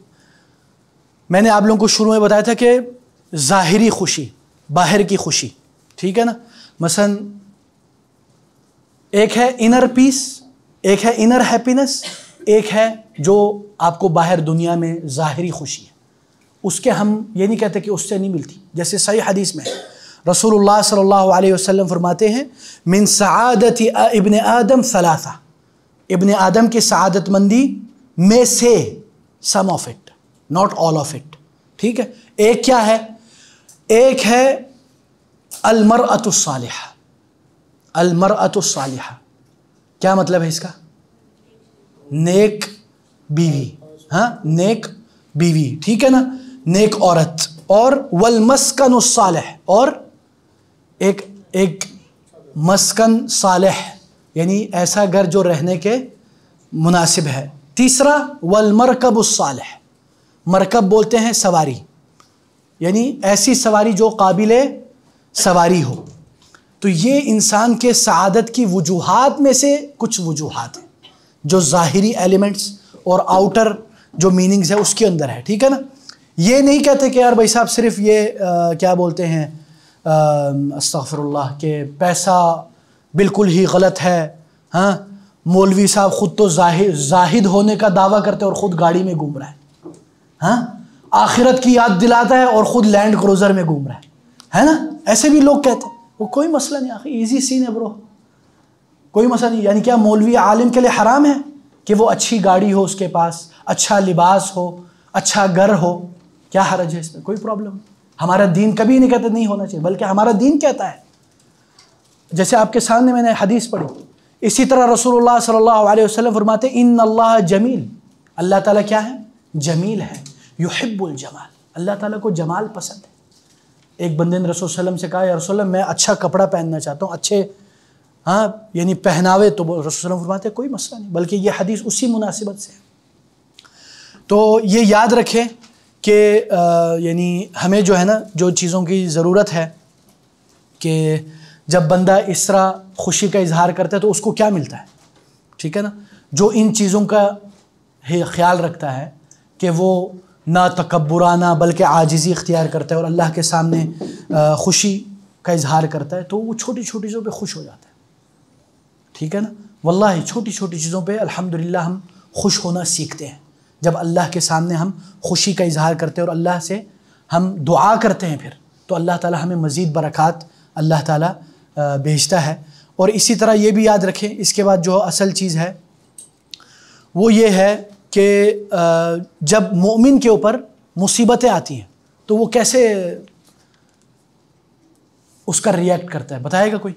A: میں نے آپ لوگوں کو شروع میں بتایا تھا کہ ظاہری خوشی، باہر کی خوشی، ٹھیک ہے نا. مثلا ایک ہے انر پیس، ایک ہے انر ہیپینس، ایک ہے جو آپ کو باہر دنیا میں ظاہری خوشی ہے، اس کے ہم یہ نہیں کہتے کہ اس سے نہیں ملتی. جیسے صحیح حدیث میں رسول اللہ صلی اللہ علیہ وسلم فرماتے ہیں من سعادت ابن آدم ثلاثہ، ابن آدم کی سعادت مندی میں سے، some of it not all of it, ٹھیک ہے. ایک کیا ہے؟ ایک ہے المرأۃ الصالحہ. المرأۃ الصالحہ کیا مطلب ہے اس کا؟ نیک بیوی، ہاں نیک بیوی، ٹھیک ہے نا، نیک عورت. اور والمسکن الصالح، اور ایک ایک مسکن صالح یعنی ایسا گھر جو رہنے کے مناسب ہے. تیسرا والمرکب الصالح، مرکب بولتے ہیں سواری، یعنی ایسی سواری جو قابل سواری ہو. تو یہ انسان کے سعادت کی وجوہات میں سے کچھ وجوہات ہیں جو ظاہری ایلیمنٹس اور آؤٹر جو میننگز ہے اس کے اندر ہے، ٹھیک ہے نا. یہ نہیں کہتے کہ یار بھائی صاحب صرف یہ آ, کیا بولتے ہیں استغفر اللہ کہ پیسہ بالکل ہی غلط ہے. ہاں مولوی صاحب خود تو زاہد زاہد ہونے کا دعویٰ کرتے اور خود گاڑی میں گھوم رہا ہے، ہاں آخرت کی یاد دلاتا ہے اور خود لینڈ کروزر میں گھوم رہا ہے ہے نا. ایسے بھی لوگ کہتے ہیں. وہ کوئی مسئلہ نہیں، آخر ایزی سین ہے برو، کوئی مسئلہ نہیں. یعنی کیا مولوی عالم کے لیے حرام ہے کہ وہ اچھی گاڑی ہو، اس کے پاس اچھا لباس ہو، اچھا گھر ہو؟ کیا حرج ہے اس میں؟ کوئی پرابلم. ہمارا دین کبھی نہیں کہتا نہیں ہونا چاہیے، بلکہ ہمارا دین کہتا ہے. جیسے آپ کے سامنے میں نے حدیث پڑھی، اسی طرح رسول اللہ صلی اللہ علیہ وسلم فرماتے ان اللہ جمیل، اللہ تعالیٰ کیا ہے؟ جمیل ہے. یحب الجمال، اللہ تعالیٰ کو جمال پسند ہے. ایک بندے نے رسول صلی اللہ علیہ وسلم سے کہا یا رسول اللہ میں اچھا کپڑا پہننا چاہتا ہوں، اچھے ہاں یعنی پہناوے. تو رسول صلی اللہ علیہ وسلم فرماتے کوئی مسئلہ نہیں، بلکہ یہ حدیث اسی مناسبت سے ہے. تو یہ یاد رکھیں کہ یعنی ہمیں جو ہے نا جو چیزوں کی ضرورت ہے کہ جب بندہ اس طرح خوشی کا اظہار کرتا ہے تو اس کو کیا ملتا ہے، ٹھیک ہے نا. جو ان چیزوں کا خیال رکھتا ہے کہ وہ نہ تکبرانہ بلکہ عاجزی اختیار کرتا ہے اور اللہ کے سامنے خوشی کا اظہار کرتا ہے، تو وہ چھوٹی چھوٹی چیزوں پہ خوش ہو جاتا ہے، ٹھیک ہے نا. واللہ چھوٹی چھوٹی چیزوں پہ الحمدللہ ہم خوش ہونا سیکھتے ہیں جب اللہ کے سامنے ہم خوشی کا اظہار کرتے ہیں اور اللہ سے ہم دعا کرتے ہیں، پھر تو اللہ تعالی ہمیں مزید برکات اللہ تعالی بھیجتا ہے. اور اسی طرح یہ بھی یاد رکھیں، اس کے بعد جو اصل چیز ہے وہ یہ ہے کہ جب مومن کے اوپر مصیبتیں آتی ہیں تو وہ کیسے اس کا ریئیکٹ کرتا ہے، بتائے گا کوئی؟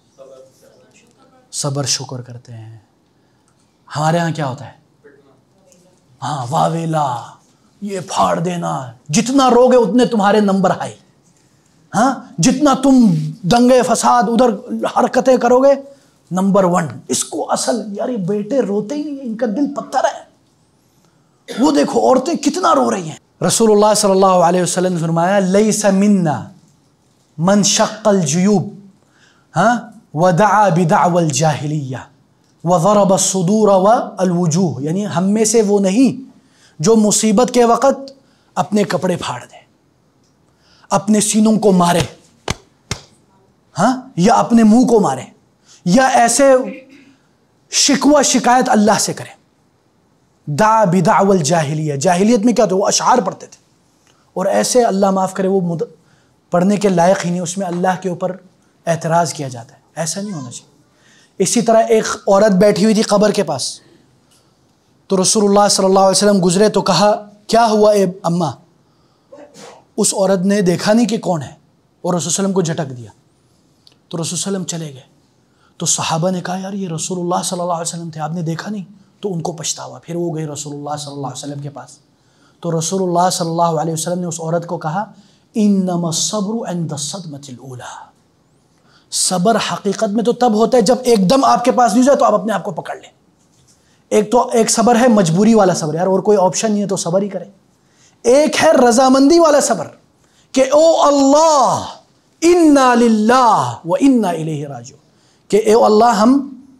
A: صبر شکر کرتے ہیں. ہمارے ہاں کیا ہوتا ہے؟ ہاں واویلا، یہ پھاڑ دینا، جتنا روگے اتنے تمہارے نمبر ہائی. ہاں جتنا تم دنگے فساد ادھر حرکتیں کرو گے نمبر ون. اس کو اصل یار یہ بیٹے روتے ہی نہیں، ان کا دل پتھر ہے. وہ دیکھو عورتیں کتنا رو رہی ہیں. رسول اللہ صلی اللہ علیہ وسلم نے فرمایا لیس منا من شق الجیوب ہاں ودعا بدعوى الجاہلیہ وضرب الصدور والوجوہ، یعنی ہم میں سے وہ نہیں جو مصیبت کے وقت اپنے کپڑے پھاڑ دے، اپنے سینوں کو مارے، ہاں یا اپنے منہ کو مارے، یا ایسے شکوہ شکایت اللہ سے کرے. دعا بدعوى الجاہلیہ، جاہلیت میں کیا تھا؟ وہ اشعار پڑھتے تھے اور ایسے اللہ معاف کرے وہ پڑھنے کے لائق ہی نہیں، اس میں اللہ کے اوپر اعتراض کیا جاتا ہے. ایسا نہیں ہونا چاہیے. اسی طرح ایک عورت بیٹھی ہوئی تھی قبر کے پاس، تو رسول اللہ صلی اللہ علیہ وسلم گزرے تو کہا کیا ہوا اے اماں؟ اس عورت نے دیکھا نہیں کہ کون ہے اور رسول صلی اللہ علیہ وسلم کو جھٹک دیا. تو رسول صلی اللہ علیہ وسلم چلے گئے. تو صحابہ نے کہا یار یہ رسول اللہ صلی اللہ علیہ وسلم تھے، آپ نے دیکھا نہیں؟ تو ان کو پچھتاوا. پھر وہ گئے رسول اللہ صلی اللہ علیہ وسلم کے پاس. تو رسول اللہ صلی اللہ علیہ وسلم نے اس عورت کو کہا انما الصبر عند الصدمۃ الاولى، صبر حقیقت میں تو تب ہوتا ہے جب ایک دم آپ کے پاس نہیں جائے تو آپ اپنے آپ کو پکڑ لیں. ایک تو ایک صبر ہے مجبوری والا صبر، یار اور کوئی آپشن نہیں ہے تو صبر ہی کریں. ایک ہے رضامندی والا صبر کہ او اللہ انا للہ و انا الیہ راجعون، کہ اے اللہ ہم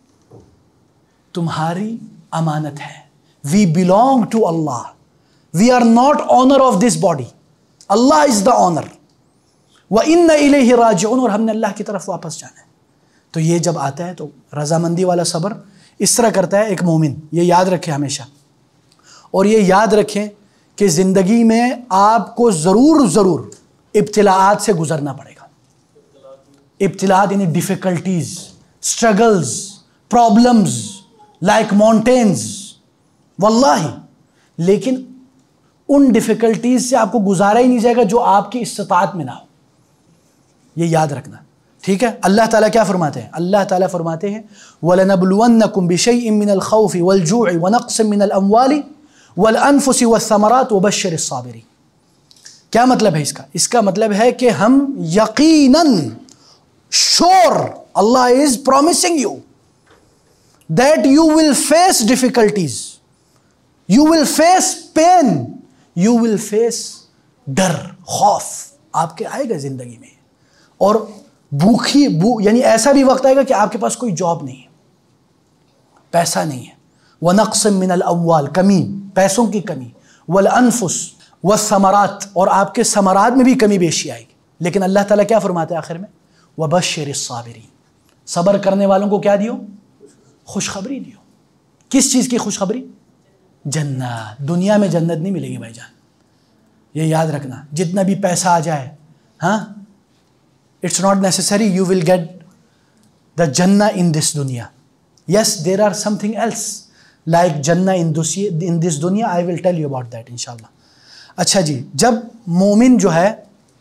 A: تمہاری امانت ہے، وی belong ٹو اللہ، we are not owner of this body, اللہ از دا آنر، وَإِنَّ إِلَيْهِ رَاجِعُونَ، اور ہم نے اللہ کی طرف واپس جانا ہے. تو یہ جب آتا ہے تو رضامندی والا صبر. اس طرح کرتا ہے ایک مومن، یہ یاد رکھیں ہمیشہ، اور یہ یاد رکھیں کہ زندگی میں آپ کو ضرور ضرور ابتلاءات سے گزرنا پڑے گا. ابتلاءات یعنی difficulties, struggles, problems like mountains, واللہ. لیکن ان ڈیفیکلٹیز سے آپ کو گزارا ہی نہیں جائے گا جو آپ کی استطاعت میں نہ ہو. یہ یاد رکھنا، ٹھیک ہے. اللہ تعالیٰ کیا فرماتے ہیں؟ اللہ تعالیٰ فرماتے ہیں وَلَنَبْلُوَنَّكُمْ بِشَيْءٍ مِّنَ الْخَوْفِ وَالْجُوعِ وَنَقْصٍ مِّنَ الْأَمْوَالِ وَالْأَنفُسِ وَالثَّمَرَاتِ وَبَشِّرِ الصَّابِرِينَ. کیا مطلب ہے اس کا؟ اس کا مطلب ہے کہ ہم یقیناً شور اللہ is promising you that you will face difficulties, you will face pain, you will face ڈر، خوف آپ کے آئے گا زندگی میں. اور بھوکھی بو یعنی ایسا بھی وقت آئے گا کہ آپ کے پاس کوئی جاب نہیں ہے، پیسہ نہیں ہے. وَنَقْصٍ مِّنَ الْأَمْوَالِ کمی، پیسوں کی کمی. وَالْأَنفُسِ وَالثَّمَرَاتِ اور آپ کے ثمرات میں بھی کمی بیشی آئے گی. لیکن اللہ تعالیٰ کیا فرماتے ہیں آخر میں؟ وَبَشِّرِ الصَّابِرِينَ صبر کرنے والوں کو کیا دیو؟ خوشخبری دیو. کس چیز کی خوشخبری؟ جنت. دنیا میں جنت نہیں ملے گی بھائی جان، یہ یاد رکھنا. جتنا بھی پیسہ آ جائے، ہاں it's not necessary you will get the Jannah in this dunya. Yes, there are something else like Jannah in this in this dunya. I will tell you about that inshallah. اچھا جی، جب مومن جو ہے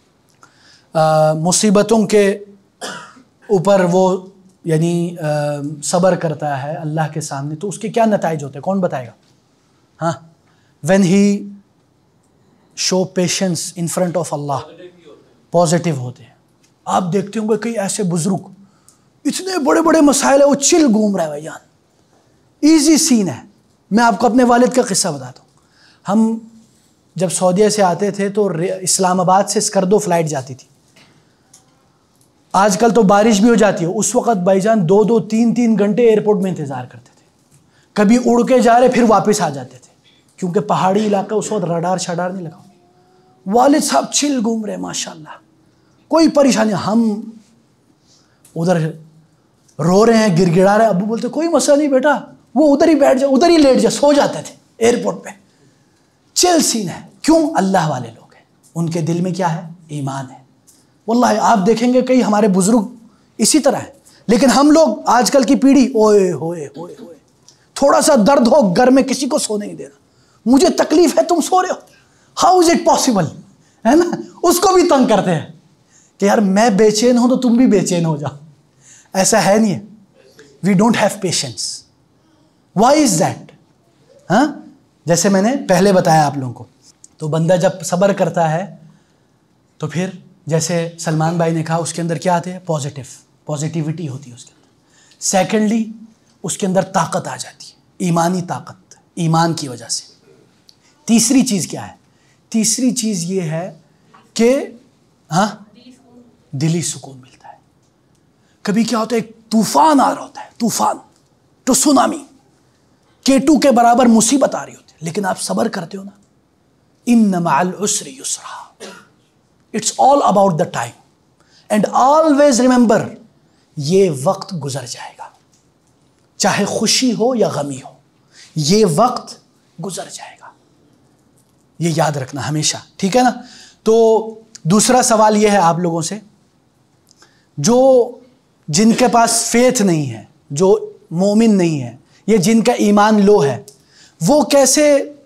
A: مصیبتوں کے اوپر وہ یعنی صبر کرتا ہے اللہ کے سامنے، تو اس کے کیا نتائج ہوتے ہیں؟ کون بتائے گا؟ ہاں when he show patience in front of Allah، positive ہوتے ہیں. آپ دیکھتے ہوں گے کئی ایسے بزرگ اتنے بڑے بڑے مسائل ہیں وہ چل گھوم رہا ہے بھائی جان، ایزی سین ہے. میں آپ کو اپنے والد کا قصہ بتاتا ہوں. ہم جب سعودیہ سے آتے تھے تو اسلام آباد سے اسکردو فلائٹ جاتی تھی. آج کل تو بارش بھی ہو جاتی ہے، اس وقت بھائی جان دو دو تین تین گھنٹے ایئرپورٹ میں انتظار کرتے تھے. کبھی اڑ کے جا رہے پھر واپس آ جاتے تھے کیونکہ پہاڑی علاقہ اس وقت رڈار شڈار نہیں لگا. والد صاحب چل گھوم رہے ماشاء اللہ، کوئی پریشانی. ہم ادھر رو رہے ہیں، گر گڑا رہے ہیں. ابو بولتے کوئی مسئلہ نہیں بیٹا، وہ ادھر ہی بیٹھ جا، ادھر ہی لیٹ جا. سو جاتے تھے ایئرپورٹ پہ. چل سین ہے. کیوں؟ اللہ والے لوگ ہیں، ان کے دل میں کیا ہے؟ ایمان ہے. واللہ آپ دیکھیں گے کئی ہمارے بزرگ اسی طرح ہیں. لیکن ہم لوگ آج کل کی پیڑھی اوئے ہوئے ہوئے ہوئے تھوڑا سا درد ہو گھر میں کسی کو سونے نہیں دینا. مجھے تکلیف ہے تم سو رہے ہو، ہاؤ از اٹ پاسبل، ہے نا. اس کو بھی تنگ کرتے ہیں کہ یار میں بے چین ہوں تو تم بھی بے چین ہو جاؤ. ایسا ہے نہیں ہے. We don't have patience. Why is that? ہاں جیسے میں نے پہلے بتایا آپ لوگوں کو، تو بندہ جب صبر کرتا ہے تو پھر جیسے سلمان بھائی نے کہا اس کے اندر کیا آتے ہیں؟ پازیٹیو پازیٹیوٹی ہوتی ہے اس کے اندر. سیکنڈلی اس کے اندر طاقت آ جاتی ہے، ایمانی طاقت، ایمان کی وجہ سے. تیسری چیز کیا ہے؟ تیسری چیز یہ ہے کہ ہاں دلی سکون ملتا ہے. کبھی کیا ہوتا ہے ایک طوفان آ رہا ہوتا ہے، طوفان تو سونامی کیٹو کے برابر مصیبت آ رہی ہوتی ہے، لیکن آپ صبر کرتے ہو نا. ان مع العسر یسرا، it's all about the time and always remember, یہ وقت گزر جائے گا. چاہے خوشی ہو یا غمی ہو، یہ وقت گزر جائے گا. یہ یاد رکھنا ہمیشہ، ٹھیک ہے نا. تو دوسرا سوال یہ ہے آپ لوگوں سے، جو جن کے پاس فیتھ نہیں ہے، جو مومن نہیں ہے، یہ جن کا ایمان لو ہے، وہ کیسے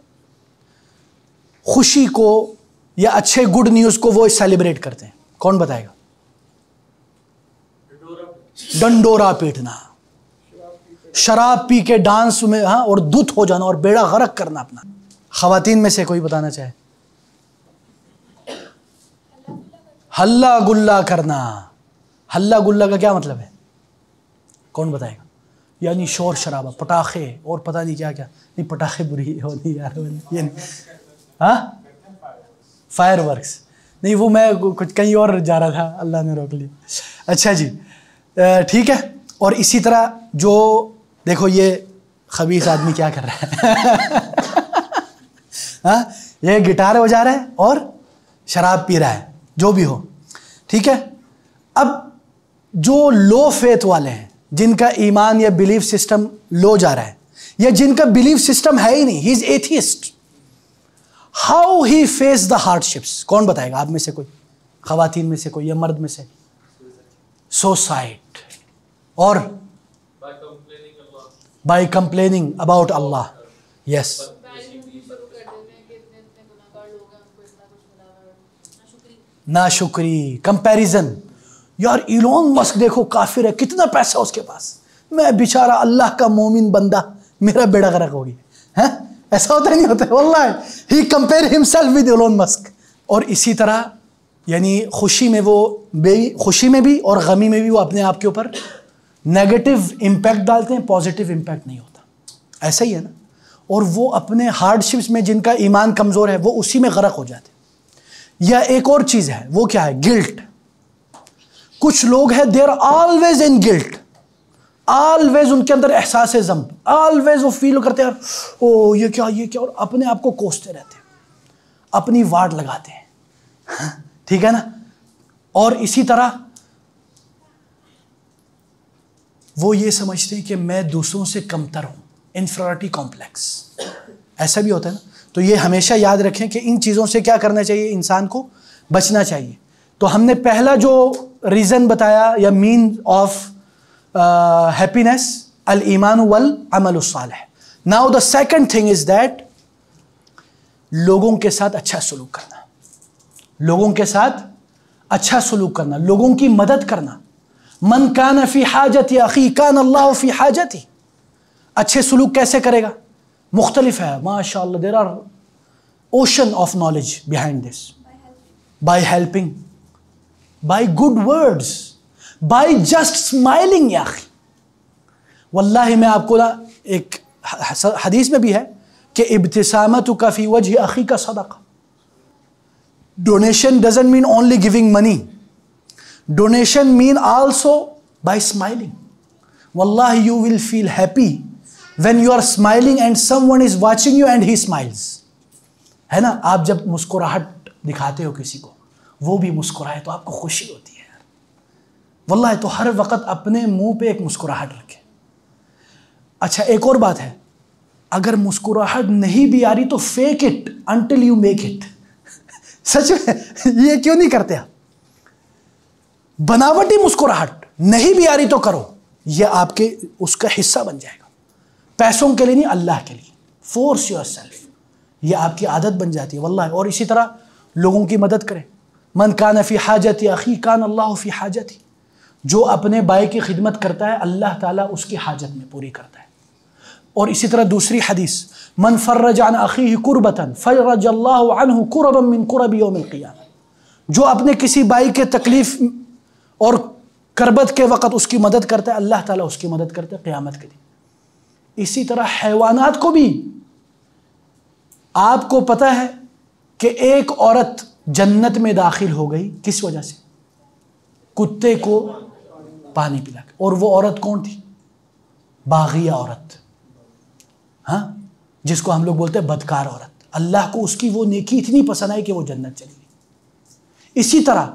A: خوشی کو یا اچھے گڈ نیوز کو وہ سیلیبریٹ کرتے ہیں؟ کون بتائے گا؟ ڈنڈورا پیٹنا، شراب پی کے ڈانس میں ہاں اور دھت ہو جانا اور بیڑا غرق کرنا اپنا. خواتین میں سے کوئی بتانا چاہے؟ ہلا گلا کرنا. ہلا گلا کا کیا مطلب ہے؟ کون بتائے گا؟ یعنی شور شرابہ، پٹاخے اور پتہ نہیں کیا کیا. نہیں پٹاخے بری ہوتی یار، یہ ہاں فائر ورکس نہیں، وہ میں کچھ کہیں اور جا رہا تھا، اللہ نے روک لیا. اچھا جی ٹھیک ہے. اور اسی طرح جو دیکھو یہ خبیث آدمی کیا کر رہا ہے، ہاں یہ گٹار بجا رہا ہے اور شراب پی رہا ہے، جو بھی ہو ٹھیک ہے. اب جو لو فیتھ والے ہیں، جن کا ایمان یا بلیف سسٹم لو جا رہا ہے, یا جن کا بلیف سسٹم ہے ہی نہیں, he is atheist, how he face the hardships? کون بتائے گا آپ میں سے کوئی, خواتین میں سے کوئی یا مرد میں سے؟ سوسائٹ, اور بائی کمپلیننگ اباؤٹ اللہ. یس, ناشکری, کمپیریزن. یار ایلون مسک دیکھو کافر ہے, کتنا پیسہ اس کے پاس, میں بیچارہ اللہ کا مومن بندہ, میرا بیڑا غرق ہو گیا. ایسا ہوتا ہی نہیں ہوتا واللہ. He compare himself with Elon Musk. اور اسی طرح یعنی خوشی میں وہ بے خوشی میں بھی اور غمی میں بھی وہ اپنے آپ کے اوپر نیگیٹو امپیکٹ ڈالتے ہیں, پازیٹیو امپیکٹ نہیں ہوتا. ایسا ہی ہے نا. اور وہ اپنے ہارڈشپس میں جن کا ایمان کمزور ہے وہ اسی میں غرق ہو جاتے ہیں. یا ایک اور چیز ہے, وہ کیا ہے؟ گلٹ. کچھ لوگ ہیں they are always in guilt, always in کے اندر احساس ذنب, آلویز وہ فیل کرتے ہیں او یہ کیا یہ کیا, اور اپنے آپ کو کوستے رہتے ہیں, اپنی واٹ لگاتے ہیں. ٹھیک ہے نا. اور اسی طرح وہ یہ سمجھتے ہیں کہ میں دوسروں سے کمتر ہوں, انفیریٹی کمپلیکس. ایسا بھی ہوتا ہے نا. تو یہ ہمیشہ یاد رکھیں کہ ان چیزوں سے کیا کرنا چاہیے, انسان کو بچنا چاہیے. تو ہم نے پہلا جو ریزن بتایا یا مین آف ہیپینس, الایمان والعمل الصالح. Now the second thing is that لوگوں کے ساتھ اچھا سلوک کرنا, لوگوں کے ساتھ اچھا سلوک کرنا, لوگوں کی مدد کرنا. من کان فی حاجت اخی کان اللہ فی حاجتی. اچھے سلوک کیسے کرے گا؟ مختلف ہے ماشاء اللہ. There are ocean of knowledge behind this. By helping, by good words, by just smiling. یا اخی واللہ میں آپ کو ایک حدیث میں بھی ہے کہ ابتسامتک فی وجہ اخی کا صدقہ. Donation doesn't mean only giving money, donation mean also by smiling. واللہ you will feel happy when you are smiling and someone is watching you and he smiles. ہے نا. آپ جب مسکراہٹ دکھاتے ہو کسی کو, وہ بھی مسکرائے تو آپ کو خوشی ہوتی ہے یار. واللہ تو ہر وقت اپنے منہ پہ ایک مسکراہٹ رکھے. اچھا ایک اور بات ہے, اگر مسکراہٹ نہیں بھی آ رہی تو fake it until you make it. سچ میں یہ کیوں نہیں کرتے آپ؟ بناوٹی مسکراہٹ نہیں بھی آ رہی تو کرو, یہ آپ کے اس کا حصہ بن جائے گا. پیسوں کے لیے نہیں, اللہ کے لیے. فورس یور سیلف, یہ آپ کی عادت بن جاتی ہے واللہ. اور اسی طرح لوگوں کی مدد کریں. من کان فی حاجت اخی کان اللہ فی حاجتی. جو اپنے بھائی کی خدمت کرتا ہے اللہ تعالیٰ اس کی حاجت میں پوری کرتا ہے. اور اسی طرح دوسری حدیث, من فرج عن اخیہ کربۃ فرج اللہ عنہ کربا من کرب یوم القیامہ. جو اپنے کسی بھائی کے تکلیف اور کربت کے وقت اس کی مدد کرتا ہے اللہ تعالیٰ اس کی مدد کرتا ہے قیامت کے دن. اسی طرح حیوانات کو بھی. آپ کو پتہ ہے کہ ایک عورت جنت میں داخل ہو گئی کس وجہ سے؟ کتے کو پانی پلا کے. اور وہ عورت کون تھی؟ باغیہ عورت, ہاں, جس کو ہم لوگ بولتے ہیں بدکار عورت. اللہ کو اس کی وہ نیکی اتنی پسند آئی کہ وہ جنت چلی گئی. اسی طرح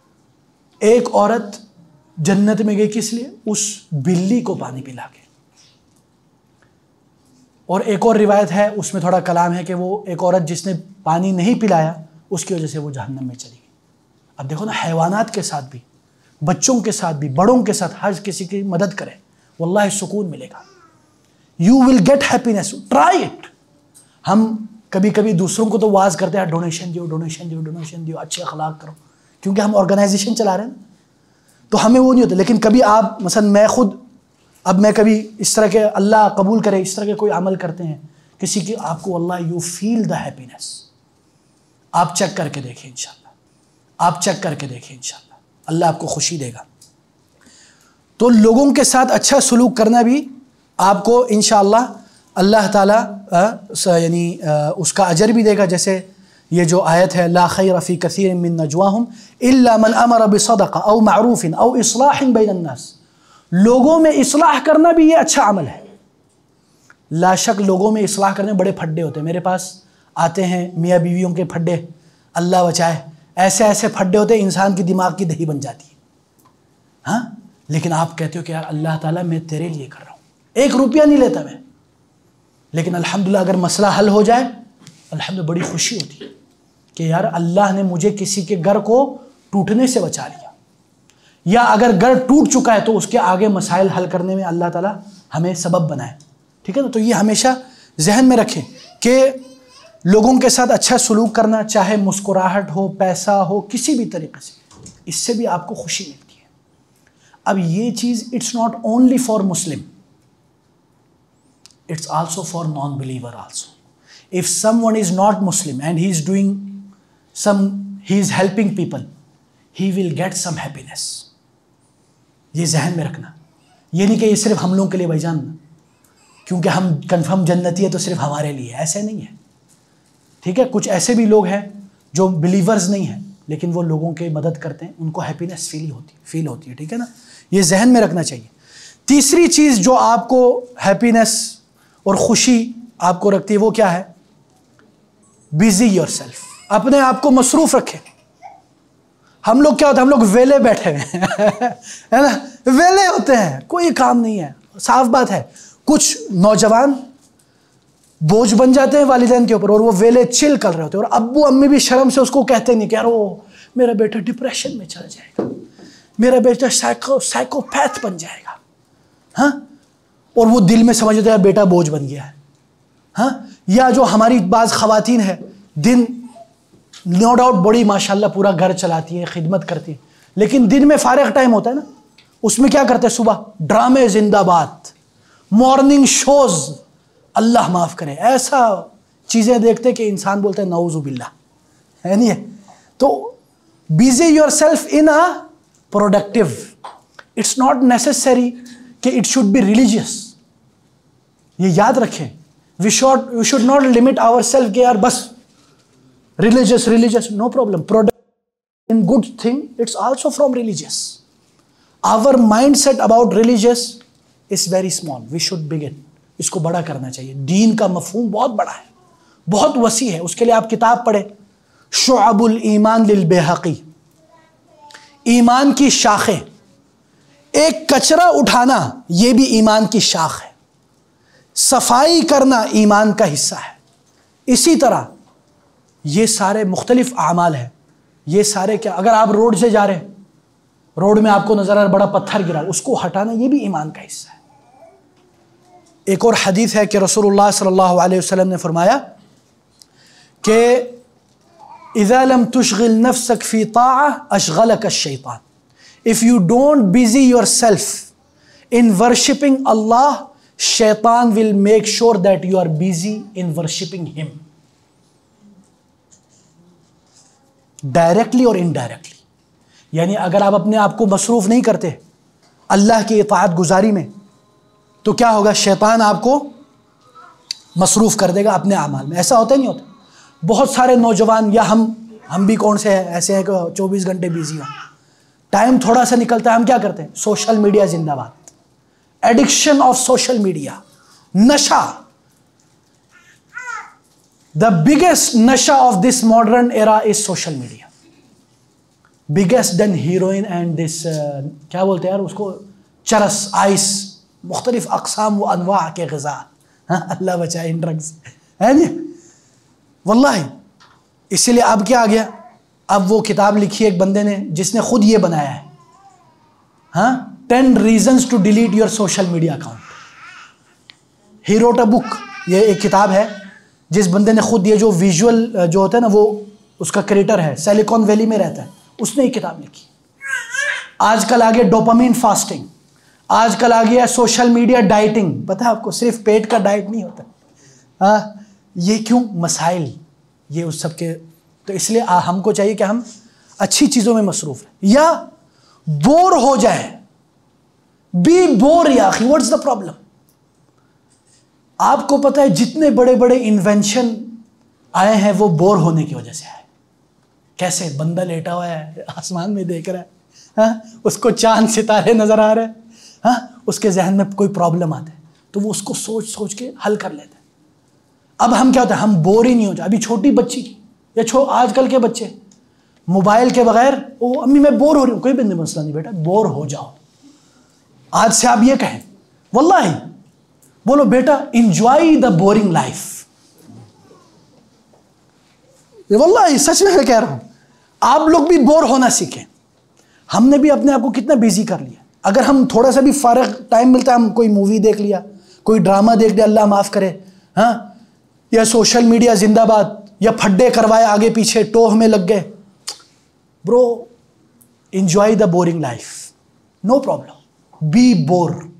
A: ایک عورت جنت میں گئی کس لیے؟ اس بلی کو پانی پلا کے. اور ایک اور روایت ہے اس میں تھوڑا کلام ہے کہ وہ ایک عورت جس نے پانی نہیں پلایا اس کی وجہ سے وہ جہنم میں چلی گئی. اب دیکھو نا, حیوانات کے ساتھ بھی, بچوں کے ساتھ بھی, بڑوں کے ساتھ ہر کسی کی مدد کرے, واللہ سکون ملے گا. You will get happiness, try it. ہم کبھی کبھی دوسروں کو تو واز کرتے ہیں ڈونیشن دیو ڈونیشن دیو ڈونیشن دیو, اچھے اخلاق کرو, کیونکہ ہم آرگنائزیشن چلا رہے ہیں تو ہمیں وہ نہیں ہوتا. لیکن کبھی آپ مثلا میں خود اب میں کبھی اس طرح کے اللہ قبول کرے اس طرح کے کوئی عمل کرتے ہیں کسی کی, آپ کو اللہ یو فیل دا ہیپینس. آپ چیک کر کے دیکھیں انشاءاللہ, آپ چیک کر کے دیکھیں انشاءاللہ, اللہ آپ کو خوشی دے گا. تو لوگوں کے ساتھ اچھا سلوک کرنا بھی آپ کو انشاءاللہ اللہ تعالیٰ یعنی اس کا اجر بھی دے گا. جیسے یہ جو آیت ہے, لا خیر فی کثیر من نجواہم الا من امر بصدقہ او معروف او اصلاح بین الناس. لوگوں میں اصلاح کرنا بھی یہ اچھا عمل ہے. لا شک لوگوں میں اصلاح کرنے بڑے پھڈے ہوتے ہیں. میرے پاس آتے ہیں میاں بیویوں کے پھڈے, اللہ بچائے, ایسے ایسے پھڈے ہوتے ہیں انسان کی دماغ کی دہی بن جاتی ہے. ہاں, لیکن آپ کہتے ہو کہ یار اللہ تعالیٰ میں تیرے لیے کر رہا ہوں، ایک روپیہ نہیں لیتا میں، لیکن الحمدللہ اگر مسئلہ حل ہو جائے الحمدللہ بڑی خوشی ہوتی ہے کہ یار اللہ نے مجھے کسی کے گھر کو ٹوٹنے سے بچا لیا، یا اگر گھر ٹوٹ چکا ہے تو اس کے آگے مسائل حل کرنے میں اللہ تعالیٰ ہمیں سبب بنائے. ٹھیک ہے نا؟ تو یہ ہمیشہ ذہن میں رکھیں کہ لوگوں کے ساتھ اچھا سلوک کرنا، چاہے مسکراہٹ ہو، پیسہ ہو، کسی بھی طریقے سے، اس سے بھی آپ کو خوشی ملتی ہے. اب یہ چیز it's not only for Muslim, it's also for non believer also. If someone is not Muslim and he is doing some, he is helping people, he will get some happiness. یہ ذہن میں رکھنا. یہ نہیں کہ یہ صرف ہم لوگوں کے لیے بھائی جان، کیونکہ ہم کنفرم جنتی ہے تو صرف ہمارے لیے، ایسے نہیں ہے. ٹھیک ہے؟ کچھ ایسے بھی لوگ ہیں جو بلیورز نہیں ہیں لیکن وہ لوگوں کی مدد کرتے ہیں، ان کو ہیپینس فیل ہوتی فیل ہوتی ہے. ٹھیک ہے نا؟ یہ ذہن میں رکھنا چاہیے. تیسری چیز جو آپ کو ہیپینس اور خوشی آپ کو رکھتی ہے وہ کیا ہے؟ Busy yourself. اپنے آپ کو مصروف رکھیں. ہم لوگ کیا ہوتا ہے؟ ہم لوگ ویلے بیٹھے ہوئے ہے نا، ویلے ہوتے ہیں، کوئی کام نہیں ہے. صاف بات ہے کچھ نوجوان بوجھ بن جاتے ہیں والدین کے اوپر اور وہ ویلے چل کر رہے ہوتے ہیں، اور ابو امی بھی شرم سے اس کو کہتے نہیں کہ یار وہ میرا بیٹا ڈپریشن میں چل جائے گا، میرا بیٹا سائیکو سائیکوپیتھ بن جائے گا. ہاں، اور وہ دل میں سمجھتے ہیں بیٹا بوجھ بن گیا ہے. ہاں، یا جو ہماری بعض خواتین ہیں دن نو ڈاؤٹ بڑی ماشاءاللہ پورا گھر چلاتی ہیں، خدمت کرتی ہیں، لیکن دن میں فارغ ٹائم ہوتا ہے نا، اس میں کیا کرتے ہیں؟ صبح ڈرامے زندہ باد، مارننگ شوز، اللہ معاف کرے، ایسا چیزیں دیکھتے کہ انسان بولتے ہیں نعوذ باللہ، ہے نہیں ہے؟ تو busy yourself in a productive. It's not necessary کہ اٹ شوڈ بی ریلیجیس. یہ یاد رکھیں، we should we should not limit ourself کہ یار بس religious religious no problem. Product in good thing it's also from religious. Our mindset about religious is very small. We should begin. اس کو بڑا کرنا چاہیے. دین کا مفہوم بہت بڑا ہے، بہت وسیع ہے. اس کے لیے آپ کتاب پڑھیں، شعب الایمان للبیہقی، ایمان کی شاخیں. ایک کچرا اٹھانا یہ بھی ایمان کی شاخ ہے، صفائی کرنا ایمان کا حصہ ہے. اسی طرح یہ سارے مختلف اعمال ہیں. یہ سارے کیا، اگر آپ روڈ سے جا رہے ہیں، روڈ میں آپ کو نظر آ رہا بڑا پتھر گرا، اس کو ہٹانا یہ بھی ایمان کا حصہ ہے. ایک اور حدیث ہے کہ رسول اللہ صلی اللہ علیہ وسلم نے فرمایا کہ اذا لم تشغل نفسك في طاعة اشغلك الشیطان. If you don't busy yourself in worshipping Allah, shaitan will make sure that you are busy in worshipping him. Directly or indirectly. یعنی اگر آپ اپنے آپ کو مصروف نہیں کرتے اللہ کی اطاعت گزاری میں تو کیا ہوگا؟ شیطان آپ کو مصروف کر دے گا اپنے اعمال میں. ایسا ہوتا نہیں ہوتا؟ بہت سارے نوجوان یا ہم ہم بھی کون سے ہیں ایسے ہیں کہ چوبیس گھنٹے بیزی ہوں. ٹائم تھوڑا سا نکلتا ہے، ہم کیا کرتے ہیں؟ سوشل میڈیا زندہ باد. ایڈکشن آف سوشل میڈیا، نشہ. دا بگیسٹ نشہ of this modern era is social media. Biggest than heroin and this کیا بولتے ہیں یار اس کو، چرس، آئس، مختلف اقسام و انواع کے غذا. ہاں، اللہ بچائے ان ڈرگز، ہے نہیں؟ واللہ اسی لیے اب کیا آ گیا؟ اب وہ کتاب لکھی ایک بندے نے جس نے خود یہ بنایا ہے، ہاں، ten reasons to delete your social media account. He wrote a book. یہ ایک کتاب ہے جس بندے نے خود، یہ جو ویژول جو ہوتا ہے نا وہ اس کا کریٹر ہے، سیلیکون ویلی میں رہتا ہے، اس نے یہ کتاب لکھی. آج کل آگے ڈوپامین فاسٹنگ، آج کل آ گیا سوشل میڈیا ڈائٹنگ. پتہ ہے آپ کو صرف پیٹ کا ڈائٹ نہیں ہوتا. ہاں، یہ کیوں؟ مسائل یہ اس سب کے. تو اس لیے ہم کو چاہیے کہ ہم اچھی چیزوں میں مصروف رہیں یا بور ہو جائیں. بی بور یا اخی، واٹس دا پرابلم؟ آپ کو پتہ ہے جتنے بڑے بڑے انوینشن آئے ہیں وہ بور ہونے کی وجہ سے آئے. کیسے؟ بندہ لیٹا ہوا ہے آسمان میں دیکھ رہا ہے، ہاں، اس کو چاند ستارے نظر آ رہے ہیں، ہاں، اس کے ذہن میں کوئی پرابلم آتا ہے تو وہ اس کو سوچ سوچ کے حل کر لیتا ہے. اب ہم کیا ہوتا ہے؟ ہم بور ہی نہیں ہو جائے. ابھی چھوٹی بچی کی یا چھو آج کل کے بچے موبائل کے بغیر، او امی میں بور ہو رہی ہوں، کوئی بھی مسئلہ نہیں بیٹا، بور ہو جاؤ. آج سے آپ یہ کہیں واللہ بولو بیٹا انجوائے دا بورنگ لائف. واللہ سچ میں میں کہہ رہا ہوں آپ لوگ بھی بور ہونا سیکھیں. ہم نے بھی اپنے آپ کو کتنا بیزی کر لیا. اگر ہم تھوڑا سا بھی فارغ ٹائم ملتا ہے ہم کوئی مووی دیکھ لیا, کوئی ڈرامہ دیکھ لیا, اللہ معاف کرے, ہاں, یا سوشل میڈیا زندہ باد, یا پھڈے کروائے آگے پیچھے ٹوہ میں لگ گئے. Bro enjoy the boring life, no problem, be bore.